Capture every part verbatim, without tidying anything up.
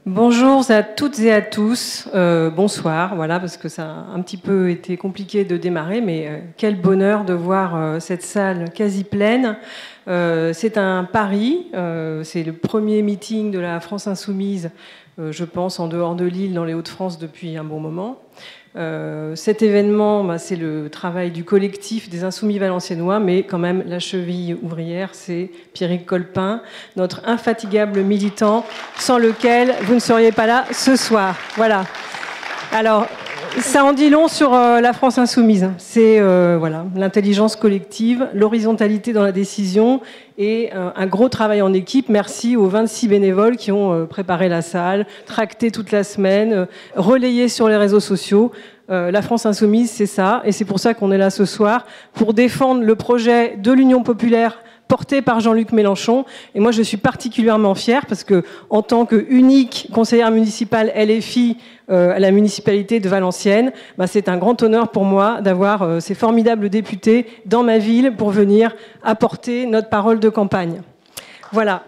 Bonjour à toutes et à tous, euh, bonsoir, voilà, parce que ça a un petit peu été compliqué de démarrer, mais euh, quel bonheur de voir euh, cette salle quasi pleine. Euh, c'est un pari, euh, c'est le premier meeting de la France Insoumise, euh, je pense, en dehors de Lille, dans les Hauts-de-France, depuis un bon moment. Euh, cet événement, bah, c'est le travail du collectif des Insoumis Valenciennois, mais quand même la cheville ouvrière, c'est Pierrick Colpin, notre infatigable militant, sans lequel vous ne seriez pas là ce soir. Voilà. Alors, ça en dit long sur euh, la France Insoumise. C'est euh, voilà, l'intelligence collective, l'horizontalité dans la décision et euh, un gros travail en équipe. Merci aux vingt-six bénévoles qui ont euh, préparé la salle, tracté toute la semaine, euh, relayé sur les réseaux sociaux. Euh, la France Insoumise, c'est ça, et c'est pour ça qu'on est là ce soir, pour défendre le projet de l'Union populaire porté par Jean-Luc Mélenchon. Et moi, je suis particulièrement fière parce que, en tant qu'unique conseillère municipale L F I euh, à la municipalité de Valenciennes, bah, c'est un grand honneur pour moi d'avoir euh, ces formidables députés dans ma ville pour venir apporter notre parole de campagne. Voilà.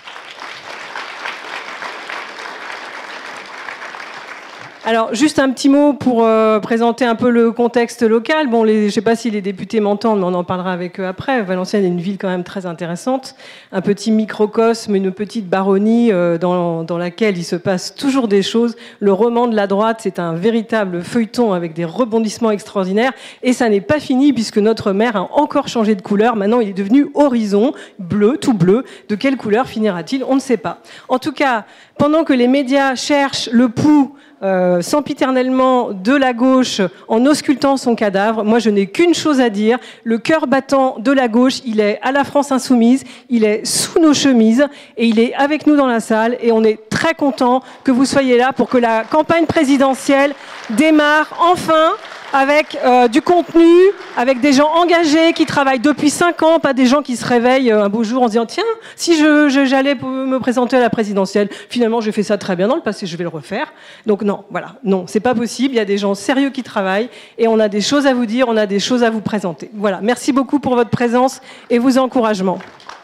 Alors, juste un petit mot pour euh, présenter un peu le contexte local. Bon, les, je ne sais pas si les députés m'entendent, mais on en parlera avec eux après. Valenciennes est une ville quand même très intéressante. Un petit microcosme, une petite baronnie euh, dans, dans laquelle il se passe toujours des choses. Le roman de la droite, c'est un véritable feuilleton avec des rebondissements extraordinaires. Et ça n'est pas fini puisque notre maire a encore changé de couleur. Maintenant, il est devenu horizon, bleu, tout bleu. De quelle couleur finira-t-il? On ne sait pas. En tout cas, pendant que les médias cherchent le pouls Euh, sempiternellement de la gauche en auscultant son cadavre, moi je n'ai qu'une chose à dire, le cœur battant de la gauche, il est à la France Insoumise, il est sous nos chemises et il est avec nous dans la salle et on est très content que vous soyez là pour que la campagne présidentielle démarre enfin avec euh, du contenu, avec des gens engagés qui travaillent depuis cinq ans, pas des gens qui se réveillent euh, un beau jour en se disant tiens, si je, je, j'allais me présenter à la présidentielle, finalement j'ai fait ça très bien dans le passé, je vais le refaire. Donc non, voilà, non, c'est pas possible, il y a des gens sérieux qui travaillent et on a des choses à vous dire, on a des choses à vous présenter. Voilà, merci beaucoup pour votre présence et vos encouragements.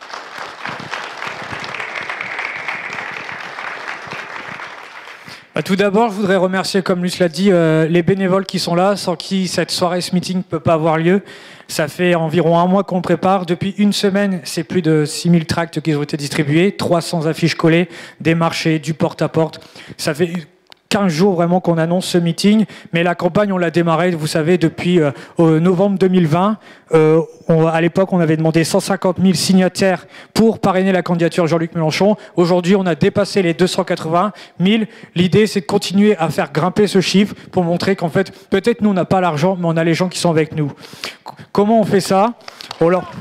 Tout d'abord, je voudrais remercier, comme Luce l'a dit, euh, les bénévoles qui sont là, sans qui cette soirée, ce meeting ne peut pas avoir lieu. Ça fait environ un mois qu'on prépare. Depuis une semaine, c'est plus de six mille tracts qui ont été distribués, trois cents affiches collées, des marchés, du porte-à-porte. Ça fait quinze jours vraiment qu'on annonce ce meeting, mais la campagne, on l'a démarré, vous savez, depuis euh, novembre deux mille vingt. Euh, on, à l'époque, on avait demandé cent cinquante mille signataires pour parrainer la candidature Jean-Luc Mélenchon. Aujourd'hui, on a dépassé les deux cent quatre-vingts mille. L'idée, c'est de continuer à faire grimper ce chiffre pour montrer qu'en fait, peut-être nous, on n'a pas l'argent, mais on a les gens qui sont avec nous. Comment on fait ça? On leur...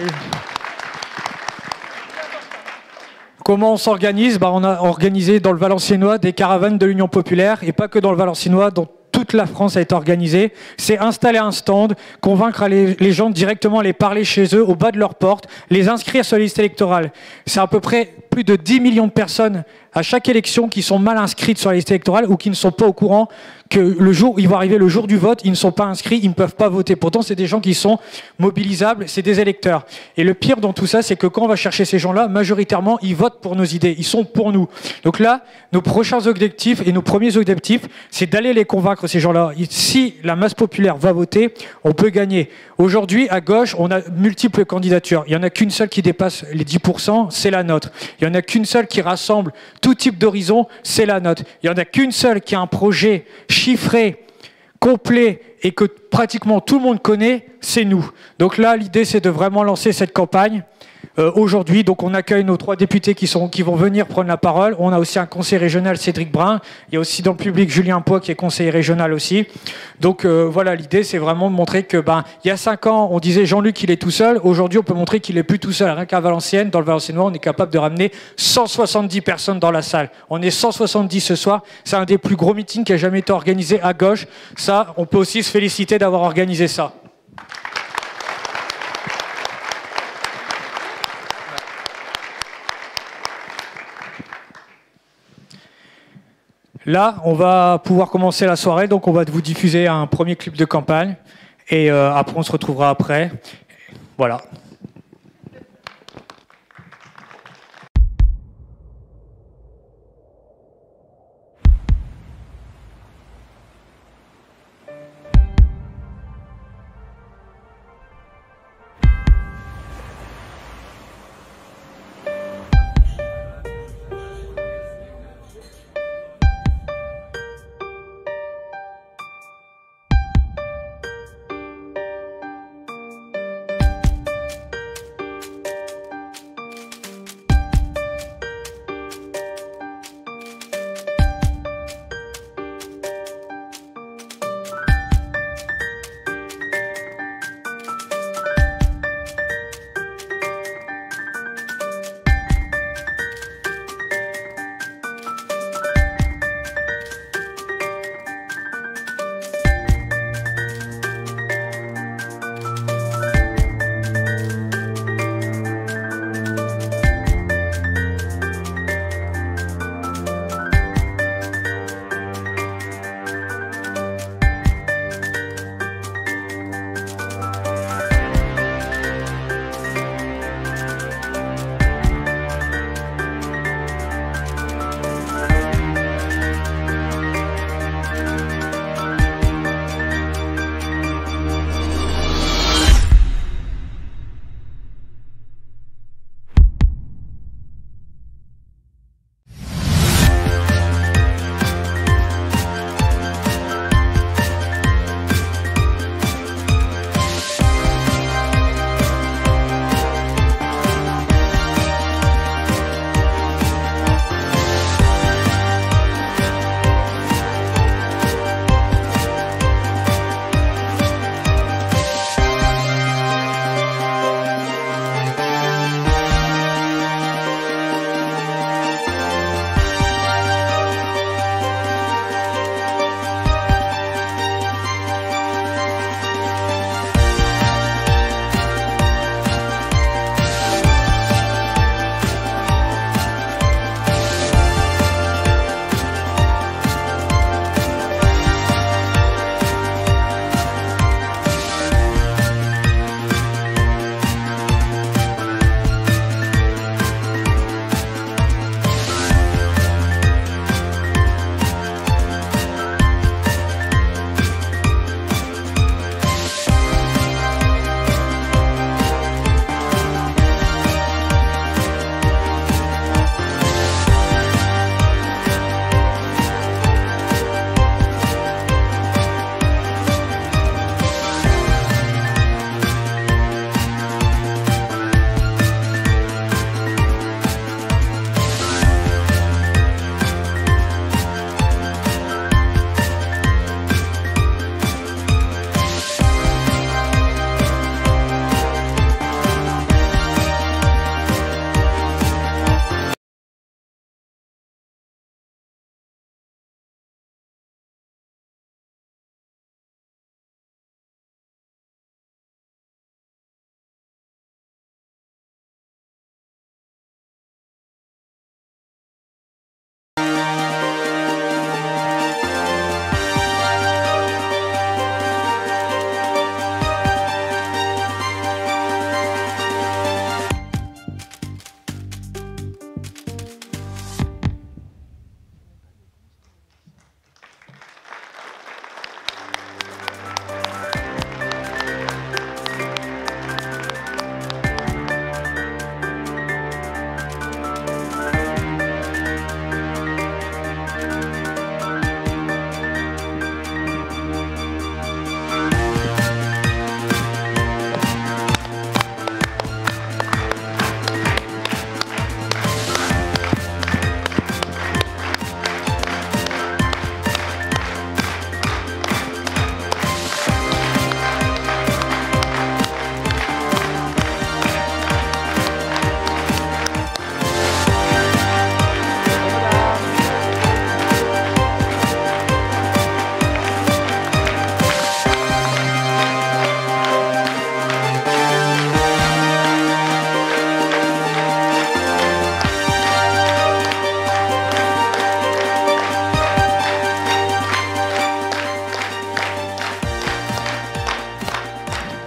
Comment on s'organise? Bah, on a organisé dans le Valenciennois des caravanes de l'Union populaire, et pas que dans le Valenciennois, dans toute la France a été organisée. C'est installer un stand, convaincre les, les gens directement à les parler chez eux, au bas de leur porte, les inscrire sur la liste électorale. C'est à peu près plus de dix millions de personnes à chaque élection qui sont mal inscrites sur la liste électorale ou qui ne sont pas au courant que le jour où ils vont arriver le jour du vote, ils ne sont pas inscrits, ils ne peuvent pas voter. Pourtant, c'est des gens qui sont mobilisables, c'est des électeurs. Et le pire dans tout ça, c'est que quand on va chercher ces gens-là, majoritairement, ils votent pour nos idées, ils sont pour nous. Donc là, nos prochains objectifs et nos premiers objectifs, c'est d'aller les convaincre, ces gens-là. Si la masse populaire va voter, on peut gagner. Aujourd'hui, à gauche, on a multiples candidatures. Il n'y en a qu'une seule qui dépasse les dix pour cent, c'est la nôtre. Il n'y en a qu'une seule qui rassemble tout type d'horizon, c'est la nôtre. Il n'y en a qu'une seule qui a un projet chiffré, complet et que pratiquement tout le monde connaît, c'est nous. Donc là, l'idée, c'est de vraiment lancer cette campagne. Euh, aujourd'hui, donc on accueille nos trois députés qui, sont, qui vont venir prendre la parole. On a aussi un conseiller régional, Cédric Brun. Il y a aussi dans le public Julien Poix qui est conseiller régional aussi. Donc euh, voilà, l'idée c'est vraiment de montrer que ben, il y a cinq ans, on disait Jean-Luc il est tout seul. Aujourd'hui, on peut montrer qu'il est plus tout seul. Rien qu'à Valenciennes, dans le Valenciennois, on est capable de ramener cent soixante-dix personnes dans la salle. On est cent soixante-dix ce soir. C'est un des plus gros meetings qui a jamais été organisé à gauche. Ça, on peut aussi se féliciter d'avoir organisé ça. Là, on va pouvoir commencer la soirée, donc on va vous diffuser un premier clip de campagne, et euh, après on se retrouvera après. Voilà.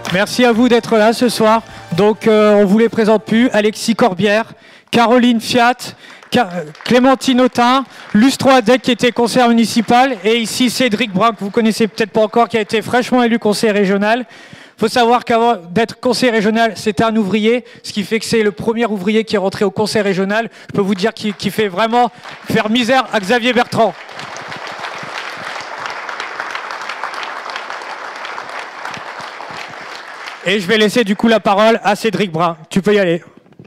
Merci à vous d'être là ce soir. Donc, euh, on vous les présente plus. Alexis Corbière, Caroline Fiat, Car Clémentine Autain, Lustro Adec qui était conseiller municipal, et ici Cédric Brun, que vous connaissez peut-être pas encore, qui a été fraîchement élu conseiller régional. Il faut savoir qu'avant d'être conseiller régional, c'était un ouvrier, ce qui fait que c'est le premier ouvrier qui est rentré au conseil régional. Je peux vous dire qu'il qui fait vraiment faire misère à Xavier Bertrand. Et je vais laisser du coup la parole à Cédric Brun. Tu peux y aller.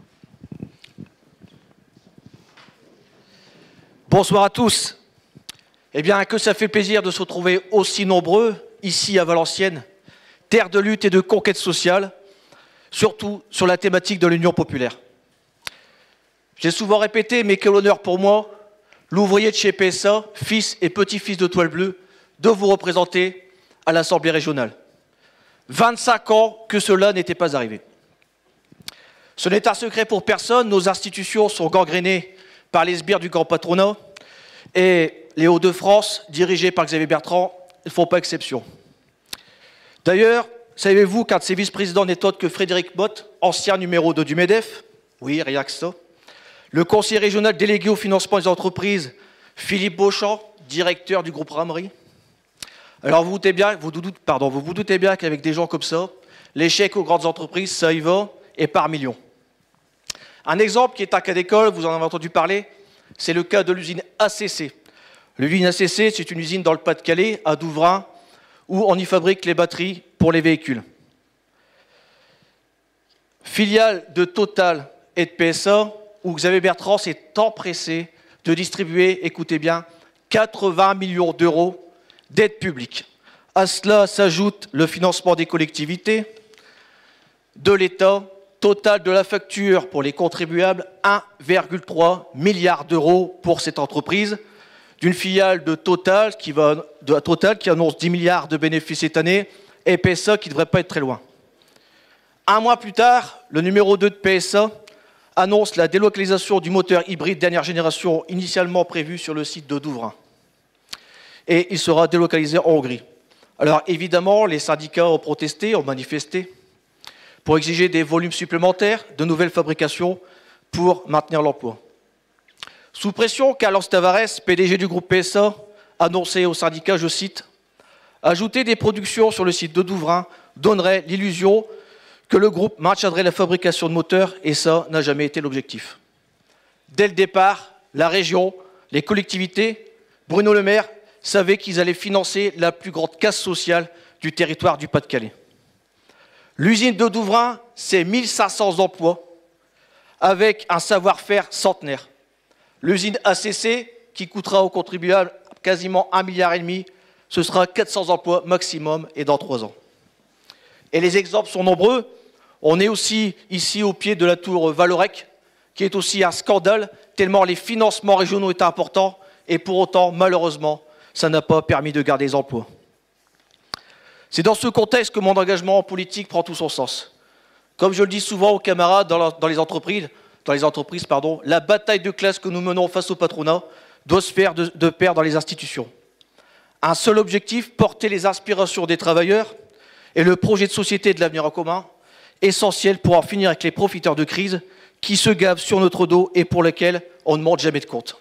Bonsoir à tous. Eh bien, que ça fait plaisir de se retrouver aussi nombreux ici à Valenciennes, terre de lutte et de conquête sociale, surtout sur la thématique de l'Union populaire. J'ai souvent répété, mais quel honneur pour moi, l'ouvrier de chez P S A, fils et petit-fils de Toile Bleue, de vous représenter à l'Assemblée régionale. vingt-cinq ans que cela n'était pas arrivé. Ce n'est un secret pour personne, nos institutions sont gangrénées par les sbires du grand patronat et les Hauts-de-France, dirigés par Xavier Bertrand, ne font pas exception. D'ailleurs, savez-vous qu'un de ses vice-présidents n'est autre que Frédéric Motte, ancien numéro deux du MEDEF? Oui, rien que ça. Le conseiller régional délégué au financement des entreprises, Philippe Beauchamp, directeur du groupe Ramery. Alors vous vous doutez bien, vous doutez, pardon, vous vous doutez bien qu'avec des gens comme ça, l'échec aux grandes entreprises, ça y va, et par millions. Un exemple qui est un cas d'école, vous en avez entendu parler, c'est le cas de l'usine A C C. L'usine A C C, c'est une usine dans le Pas-de-Calais, à Douvrin, où on y fabrique les batteries pour les véhicules. Filiale de Total et de P S A, où Xavier Bertrand s'est empressé de distribuer, écoutez bien, quatre-vingts millions d'euros d'aide publique. À cela s'ajoute le financement des collectivités, de l'État, total de la facture pour les contribuables, un virgule trois milliard d'euros pour cette entreprise, d'une filiale de Total qui, va, de Total qui annonce dix milliards de bénéfices cette année, et P S A qui ne devrait pas être très loin. Un mois plus tard, le numéro deux de P S A annonce la délocalisation du moteur hybride dernière génération initialement prévu sur le site de Douvrin. Et il sera délocalisé en Hongrie. Alors évidemment, les syndicats ont protesté, ont manifesté pour exiger des volumes supplémentaires, de nouvelles fabrications pour maintenir l'emploi. Sous pression, Carlos Tavares, P D G du groupe P S A, annonçait aux syndicats, je cite, « Ajouter des productions sur le site de Douvrin donnerait l'illusion que le groupe maintiendrait la fabrication de moteurs, et ça n'a jamais été l'objectif. » Dès le départ, la région, les collectivités, Bruno Le Maire, savaient qu'ils allaient financer la plus grande casse sociale du territoire du Pas-de-Calais. L'usine de Douvrin, c'est mille cinq cents emplois avec un savoir-faire centenaire. L'usine A C C, qui coûtera aux contribuables quasiment un milliard et demi, ce sera quatre cents emplois maximum et dans trois ans. Et les exemples sont nombreux. On est aussi ici au pied de la tour Valorec, qui est aussi un scandale, tellement les financements régionaux étaient importants, et pour autant, malheureusement, ça n'a pas permis de garder les emplois. C'est dans ce contexte que mon engagement en politique prend tout son sens. Comme je le dis souvent aux camarades dans, la, dans les entreprises, dans les entreprises pardon, la bataille de classe que nous menons face au patronat doit se faire de, de pair dans les institutions. Un seul objectif, porter les aspirations des travailleurs et le projet de société de l'avenir en commun, essentiel pour en finir avec les profiteurs de crise qui se gavent sur notre dos et pour lesquels on ne demande jamais de compte.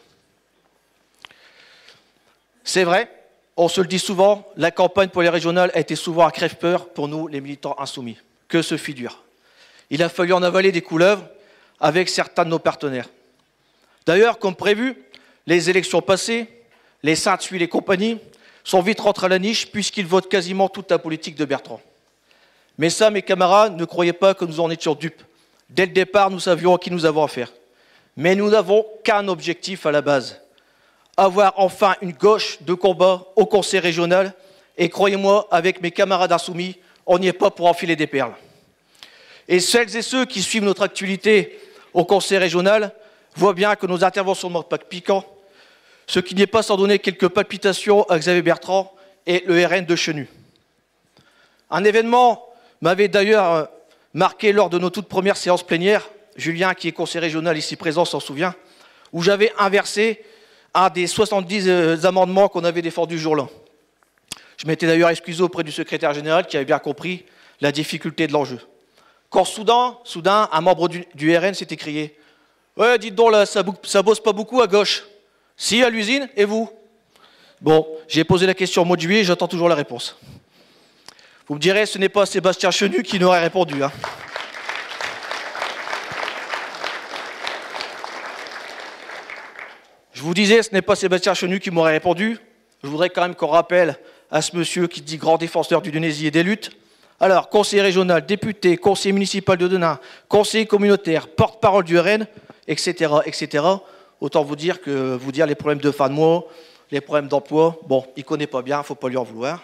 C'est vrai, on se le dit souvent, la campagne pour les régionales a été souvent un crève-peur pour nous, les militants insoumis. Que ce fut dur. Il a fallu en avaler des couleuvres avec certains de nos partenaires. D'ailleurs, comme prévu, les élections passées, les Saint-Huile et compagnie sont vite rentrés à la niche puisqu'ils votent quasiment toute la politique de Bertrand. Mais ça, mes camarades, ne croyez pas que nous en étions dupes. Dès le départ, nous savions à qui nous avons affaire. Mais nous n'avons qu'un objectif à la base. Avoir enfin une gauche de combat au conseil régional. Et croyez-moi, avec mes camarades insoumis, on n'y est pas pour enfiler des perles. Et celles et ceux qui suivent notre actualité au conseil régional voient bien que nos interventions ne manquent pas de piquant, ce qui n'est pas sans donner quelques palpitations à Xavier Bertrand et le R N de Chenu. Un événement m'avait d'ailleurs marqué lors de nos toutes premières séances plénières, Julien, qui est conseiller régional ici présent, s'en souvient, où j'avais inversé un des soixante-dix amendements qu'on avait défendus ce jour-là. Je m'étais d'ailleurs excusé auprès du secrétaire général qui avait bien compris la difficulté de l'enjeu. Quand soudain, soudain, un membre du, du R N s'est écrié « Ouais, dites donc, là, ça, ça bosse pas beaucoup à gauche. Si, à l'usine, et vous ?» Bon, j'ai posé la question au mois de juillet, j'attends toujours la réponse. Vous me direz, ce n'est pas Sébastien Chenu qui n'aurait répondu. Hein. Je vous disais, ce n'est pas Sébastien Chenu qui m'aurait répondu. Je voudrais quand même qu'on rappelle à ce monsieur qui dit grand défenseur du Dunaisis et des luttes. Alors, conseiller régional, député, conseiller municipal de Denain, conseiller communautaire, porte-parole du R N, et cetera, et cetera. Autant vous dire que vous dire les problèmes de fin de mois, les problèmes d'emploi, bon, il ne connaît pas bien, il ne faut pas lui en vouloir.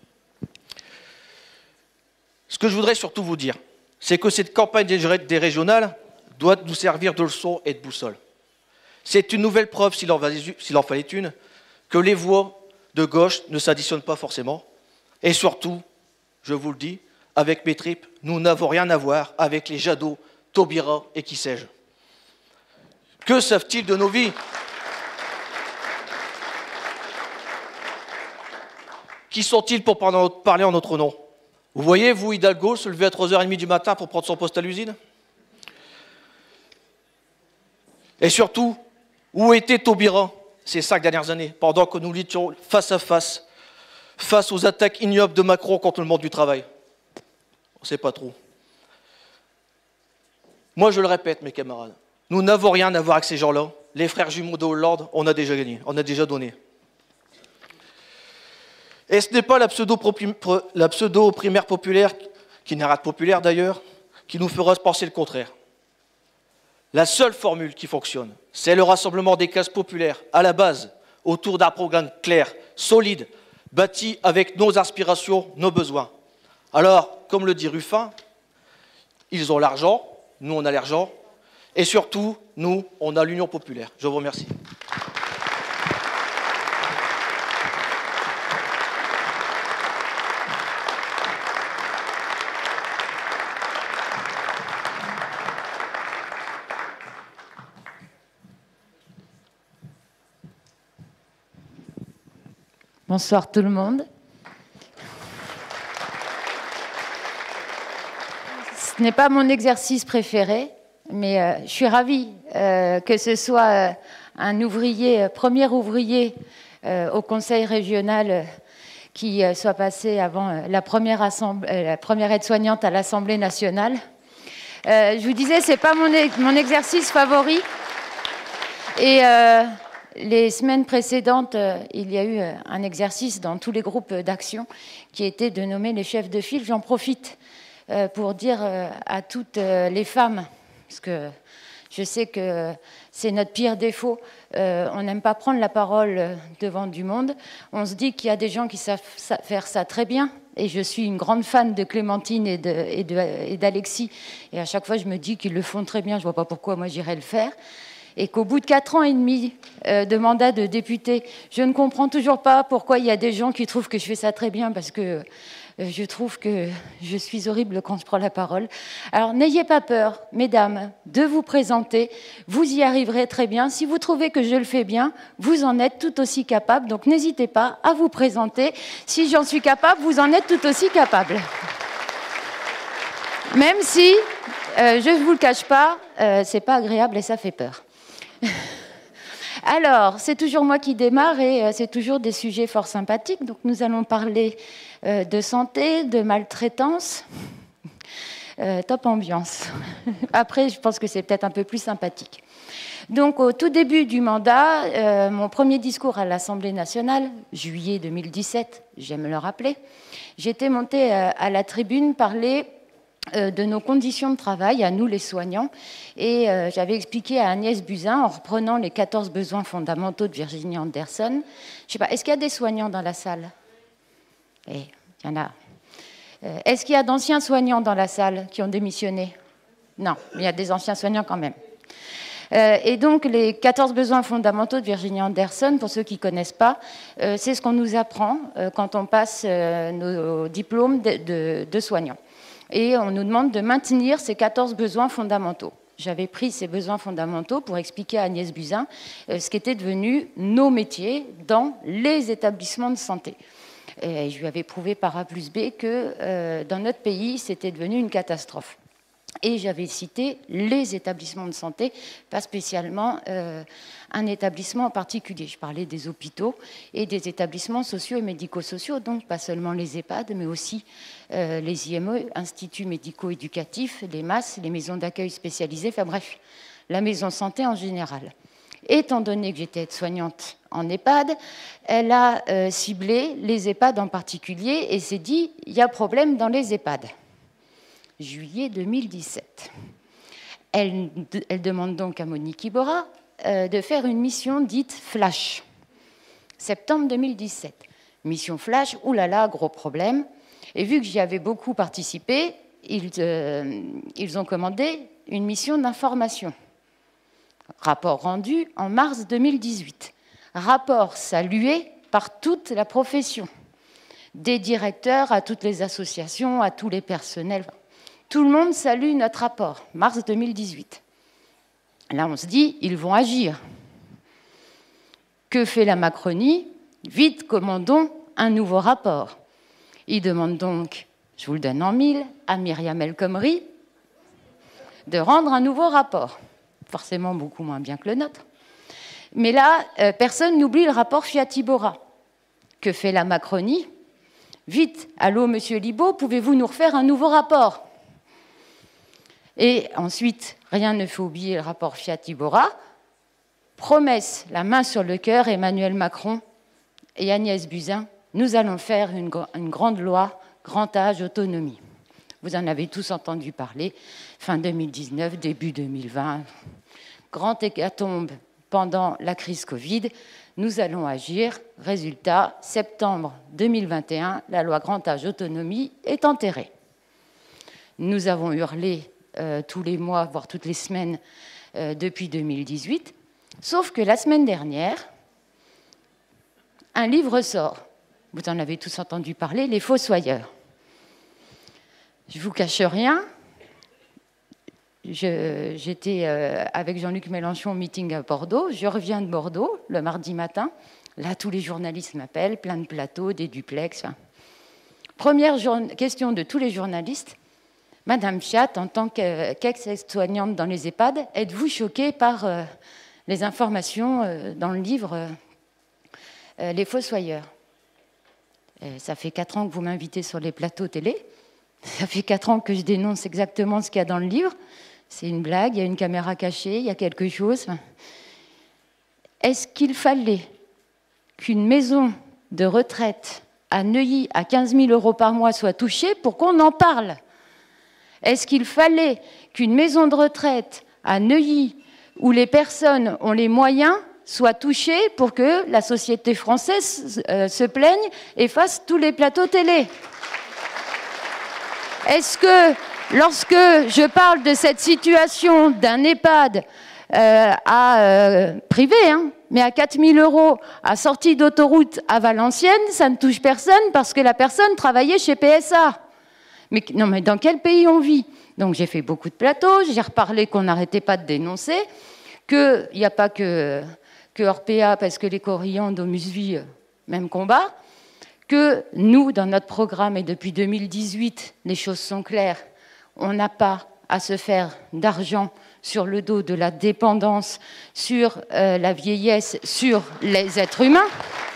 Ce que je voudrais surtout vous dire, c'est que cette campagne des régionales doit nous servir de leçon et de boussole. C'est une nouvelle preuve, s'il en, s'il en fallait une, que les voix de gauche ne s'additionnent pas forcément. Et surtout, je vous le dis, avec mes tripes, nous n'avons rien à voir avec les Jadot, Taubira et qui sais-je. Que savent-ils de nos vies? Qui sont-ils pour parler en notre nom? Vous voyez, vous, Hidalgo, se lever à trois heures trente du matin pour prendre son poste à l'usine? Et surtout, où était Taubira ces cinq dernières années, pendant que nous luttions face à face, face aux attaques ignobles de Macron contre le monde du travail? On ne sait pas trop. Moi, je le répète, mes camarades, nous n'avons rien à voir avec ces gens-là. Les frères jumeaux de Hollande, on a déjà gagné, on a déjà donné. Et ce n'est pas la pseudo-primaire populaire, qui n'est rien de populaire d'ailleurs, qui nous fera penser le contraire. La seule formule qui fonctionne, c'est le rassemblement des classes populaires, à la base, autour d'un programme clair, solide, bâti avec nos aspirations, nos besoins. Alors, comme le dit Ruffin, ils ont l'argent, nous on a l'argent, et surtout, nous, on a l'Union populaire. Je vous remercie. Bonsoir tout le monde. Ce n'est pas mon exercice préféré, mais euh, je suis ravie euh, que ce soit euh, un ouvrier, euh, premier ouvrier euh, au Conseil régional euh, qui euh, soit passé avant euh, la première, euh, la première aide-soignante à l'Assemblée nationale. Euh, je vous disais, ce n'est pas mon, mon exercice favori. Et euh, les semaines précédentes, euh, il y a eu euh, un exercice dans tous les groupes d'action qui était de nommer les chefs de file. J'en profite euh, pour dire euh, à toutes euh, les femmes, parce que je sais que c'est notre pire défaut, euh, on n'aime pas prendre la parole devant du monde. On se dit qu'il y a des gens qui savent faire ça très bien. Et je suis une grande fan de Clémentine et d'Alexis. Et, et à chaque fois, je me dis qu'ils le font très bien. Je ne vois pas pourquoi moi j'irais le faire. Et qu'au bout de quatre ans et demi euh, de mandat de député, je ne comprends toujours pas pourquoi il y a des gens qui trouvent que je fais ça très bien, parce que euh, je trouve que je suis horrible quand je prends la parole. Alors n'ayez pas peur, mesdames, de vous présenter. Vous y arriverez très bien. Si vous trouvez que je le fais bien, vous en êtes tout aussi capable. Donc n'hésitez pas à vous présenter. Si j'en suis capable, vous en êtes tout aussi capable. Même si, euh, je ne vous le cache pas, euh, c'est pas agréable et ça fait peur. Alors, c'est toujours moi qui démarre et euh, c'est toujours des sujets fort sympathiques. Donc, nous allons parler euh, de santé, de maltraitance. Euh, top ambiance. Après, je pense que c'est peut-être un peu plus sympathique. Donc, au tout début du mandat, euh, mon premier discours à l'Assemblée nationale, juillet deux mille dix-sept, j'aime le rappeler, j'étais montée euh, à la tribune parler de nos conditions de travail, à nous les soignants. Et euh, j'avais expliqué à Agnès Buzyn, en reprenant les quatorze besoins fondamentaux de Virginie Anderson. Je ne sais pas, est-ce qu'il y a des soignants dans la salle? Et il y en a. Euh, est-ce qu'il y a d'anciens soignants dans la salle qui ont démissionné? Non, mais il y a des anciens soignants quand même. Euh, et donc, les quatorze besoins fondamentaux de Virginie Anderson, pour ceux qui ne connaissent pas, euh, c'est ce qu'on nous apprend euh, quand on passe euh, nos diplômes de, de, de soignants. Et on nous demande de maintenir ces quatorze besoins fondamentaux. J'avais pris ces besoins fondamentaux pour expliquer à Agnès Buzyn euh, ce qu'étaient devenus nos métiers dans les établissements de santé. Et je lui avais prouvé par A plus B que euh, dans notre pays, c'était devenu une catastrophe. Et j'avais cité les établissements de santé, pas spécialement euh, un établissement en particulier. Je parlais des hôpitaux et des établissements sociaux et médico-sociaux, donc pas seulement les EHPAD, mais aussi euh, les I M E, instituts médico-éducatifs, les M A S, les maisons d'accueil spécialisées, enfin bref, la maison santé en général. Étant donné que j'étais aide-soignante en EHPAD, elle a euh, ciblé les EHPAD en particulier et s'est dit il y a problème dans les EHPAD. Juillet deux mille dix-sept. Elle, elle demande donc à Monique Iborra euh, de faire une mission dite Flash. Septembre deux mille dix-sept. Mission Flash, oulala, gros problème. Et vu que j'y avais beaucoup participé, ils, euh, ils ont commandé une mission d'information. Rapport rendu en mars deux mille dix-huit. Rapport salué par toute la profession. Des directeurs à toutes les associations, à tous les personnels. Tout le monde salue notre rapport, mars deux mille dix-huit. Là, on se dit, ils vont agir. Que fait la Macronie? Vite, commandons un nouveau rapport. Ils demandent donc, je vous le donne en mille, à Myriam El Khomri de rendre un nouveau rapport. Forcément beaucoup moins bien que le nôtre. Mais là, euh, personne n'oublie le rapport Fiat-Iborra. Que fait la Macronie? Vite, allô, monsieur Libaud, pouvez-vous nous refaire un nouveau rapport? Et ensuite, rien ne fait oublier le rapport Fiat-Iborra. Promesse, la main sur le cœur, Emmanuel Macron et Agnès Buzyn, nous allons faire une, une grande loi, grand âge, autonomie. Vous en avez tous entendu parler, fin deux mille dix-neuf, début deux mille vingt. Grand hécatombe pendant la crise Covid, nous allons agir. Résultat, septembre deux mille vingt et un, la loi grand âge, autonomie est enterrée. Nous avons hurlé Euh, tous les mois, voire toutes les semaines euh, depuis deux mille dix-huit. Sauf que la semaine dernière, un livre sort. Vous en avez tous entendu parler, Les Fossoyeurs. Je ne vous cache rien. Je, j'étais euh, avec Jean-Luc Mélenchon au meeting à Bordeaux. Je reviens de Bordeaux le mardi matin. Là, tous les journalistes m'appellent, plein de plateaux, des duplex. Enfin. Première question de tous les journalistes. Madame Fiat, en tant qu'ex-soignante dans les EHPAD, êtes-vous choquée par euh, les informations euh, dans le livre euh, euh, Les Fossoyeurs? euh, Ça fait quatre ans que vous m'invitez sur les plateaux télé. Ça fait quatre ans que je dénonce exactement ce qu'il y a dans le livre. C'est une blague, il y a une caméra cachée, il y a quelque chose. Est-ce qu'il fallait qu'une maison de retraite à Neuilly à quinze mille euros par mois soit touchée pour qu'on en parle? Est-ce qu'il fallait qu'une maison de retraite à Neuilly, où les personnes ont les moyens, soit touchée pour que la société française euh, se plaigne et fasse tous les plateaux télé? Est-ce que, lorsque je parle de cette situation d'un EHPAD euh, à, euh, privé, hein, mais à quatre mille euros à sortie d'autoroute à Valenciennes, ça ne touche personne parce que la personne travaillait chez P S A? Mais, non, mais dans quel pays on vit? Donc j'ai fait beaucoup de plateaux, j'ai reparlé qu'on n'arrêtait pas de dénoncer, qu'il n'y a pas que, que Orpea, parce que les Corrientes, Domusvie, même combat, que nous, dans notre programme, et depuis deux mille dix-huit, les choses sont claires, on n'a pas à se faire d'argent sur le dos de la dépendance, sur euh, la vieillesse, sur les êtres humains,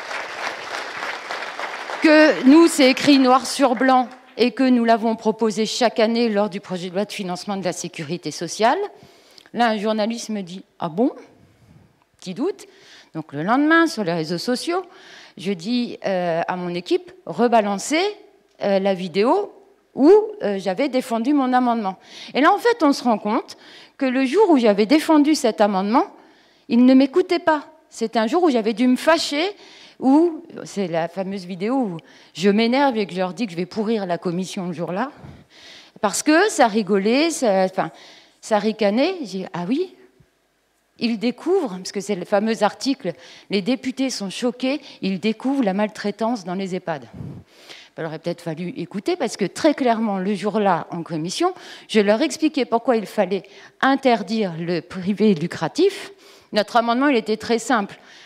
que nous, c'est écrit noir sur blanc, et que nous l'avons proposé chaque année lors du projet de loi de financement de la sécurité sociale. Là, un journaliste me dit « Ah bon ?» Petit doute. Donc le lendemain, sur les réseaux sociaux, je dis euh, à mon équipe « Rebalancez euh, la vidéo où euh, j'avais défendu mon amendement. » Et là, en fait, on se rend compte que le jour où j'avais défendu cet amendement, ils ne m'écoutaient pas. C'était un jour où j'avais dû me fâcher, où, c'est la fameuse vidéo où je m'énerve et que je leur dis que je vais pourrir la commission le jour-là, parce que ça rigolait, ça, enfin, ça ricanait. J'ai dit, ah oui, ils découvrent, parce que c'est le fameux article, les députés sont choqués, ils découvrent la maltraitance dans les EHPAD. Il aurait peut-être fallu écouter, parce que très clairement, le jour-là, en commission, je leur expliquais pourquoi il fallait interdire le privé lucratif. Notre amendement, il était très simple.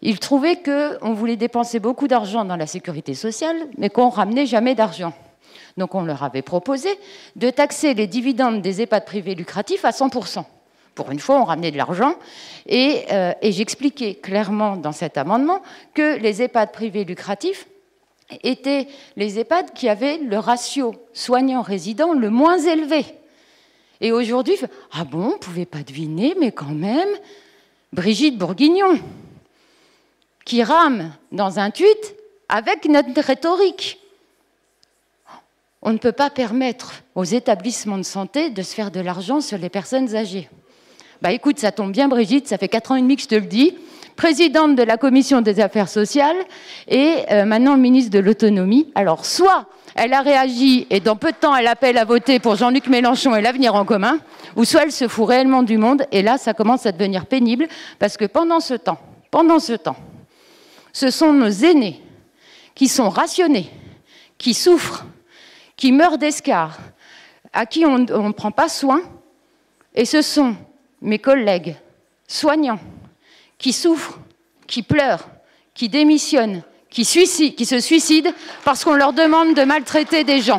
Ils trouvaient qu'on voulait dépenser beaucoup d'argent dans la sécurité sociale, mais qu'on ne ramenait jamais d'argent. Donc on leur avait proposé de taxer les dividendes des EHPAD privés lucratifs à cent pour cent. Pour une fois, on ramenait de l'argent. Et, euh, et j'expliquais clairement dans cet amendement que les EHPAD privés lucratifs étaient les EHPAD qui avaient le ratio soignant-résident le moins élevé. Et aujourd'hui, ah bon, on ne pouvait pas deviner, mais quand même, Brigitte Bourguignon, qui rame dans un tweet avec notre rhétorique. On ne peut pas permettre aux établissements de santé de se faire de l'argent sur les personnes âgées. Bah écoute, ça tombe bien Brigitte, ça fait quatre ans et demi que je te le dis, présidente de la commission des affaires sociales et euh, maintenant ministre de l'autonomie. Alors soit elle a réagi et dans peu de temps elle appelle à voter pour Jean-Luc Mélenchon et l'avenir en commun, ou soit elle se fout réellement du monde et là ça commence à devenir pénible parce que pendant ce temps, pendant ce temps, ce sont nos aînés qui sont rationnés, qui souffrent, qui meurent d'escarres, à qui on ne prend pas soin, et ce sont mes collègues soignants qui souffrent, qui pleurent, qui démissionnent, qui, suicident, qui se suicident parce qu'on leur demande de maltraiter des gens.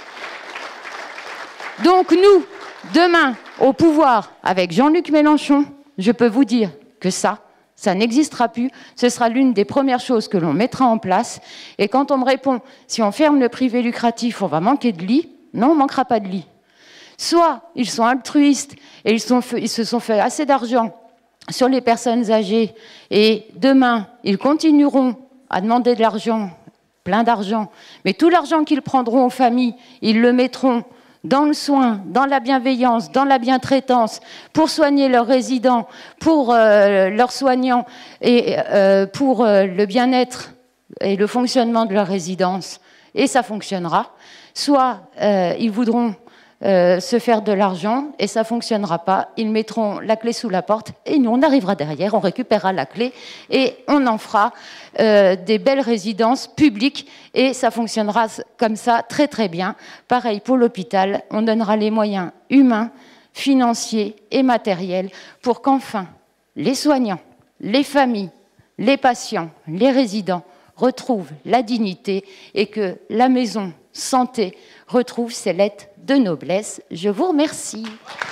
Donc nous, demain, au pouvoir, avec Jean-Luc Mélenchon, je peux vous dire que ça, ça n'existera plus. Ce sera l'une des premières choses que l'on mettra en place. Et quand on me répond, si on ferme le privé lucratif, on va manquer de lits, non, on ne manquera pas de lits. Soit ils sont altruistes et ils, sont, ils se sont fait assez d'argent sur les personnes âgées et demain, ils continueront à demander de l'argent, plein d'argent, mais tout l'argent qu'ils prendront aux familles, ils le mettront dans le soin, dans la bienveillance, dans la bientraitance, pour soigner leurs résidents, pour euh, leurs soignants et euh, pour euh, le bien-être et le fonctionnement de leur résidence. Et ça fonctionnera. Soit euh, ils voudront Euh, se faire de l'argent et ça ne fonctionnera pas. Ils mettront la clé sous la porte et nous, on arrivera derrière, on récupérera la clé et on en fera euh, des belles résidences publiques et ça fonctionnera comme ça très très bien. Pareil pour l'hôpital, on donnera les moyens humains, financiers et matériels pour qu'enfin les soignants, les familles, les patients, les résidents retrouvent la dignité et que la maison santé retrouve ses lettres de noblesse. Je vous remercie.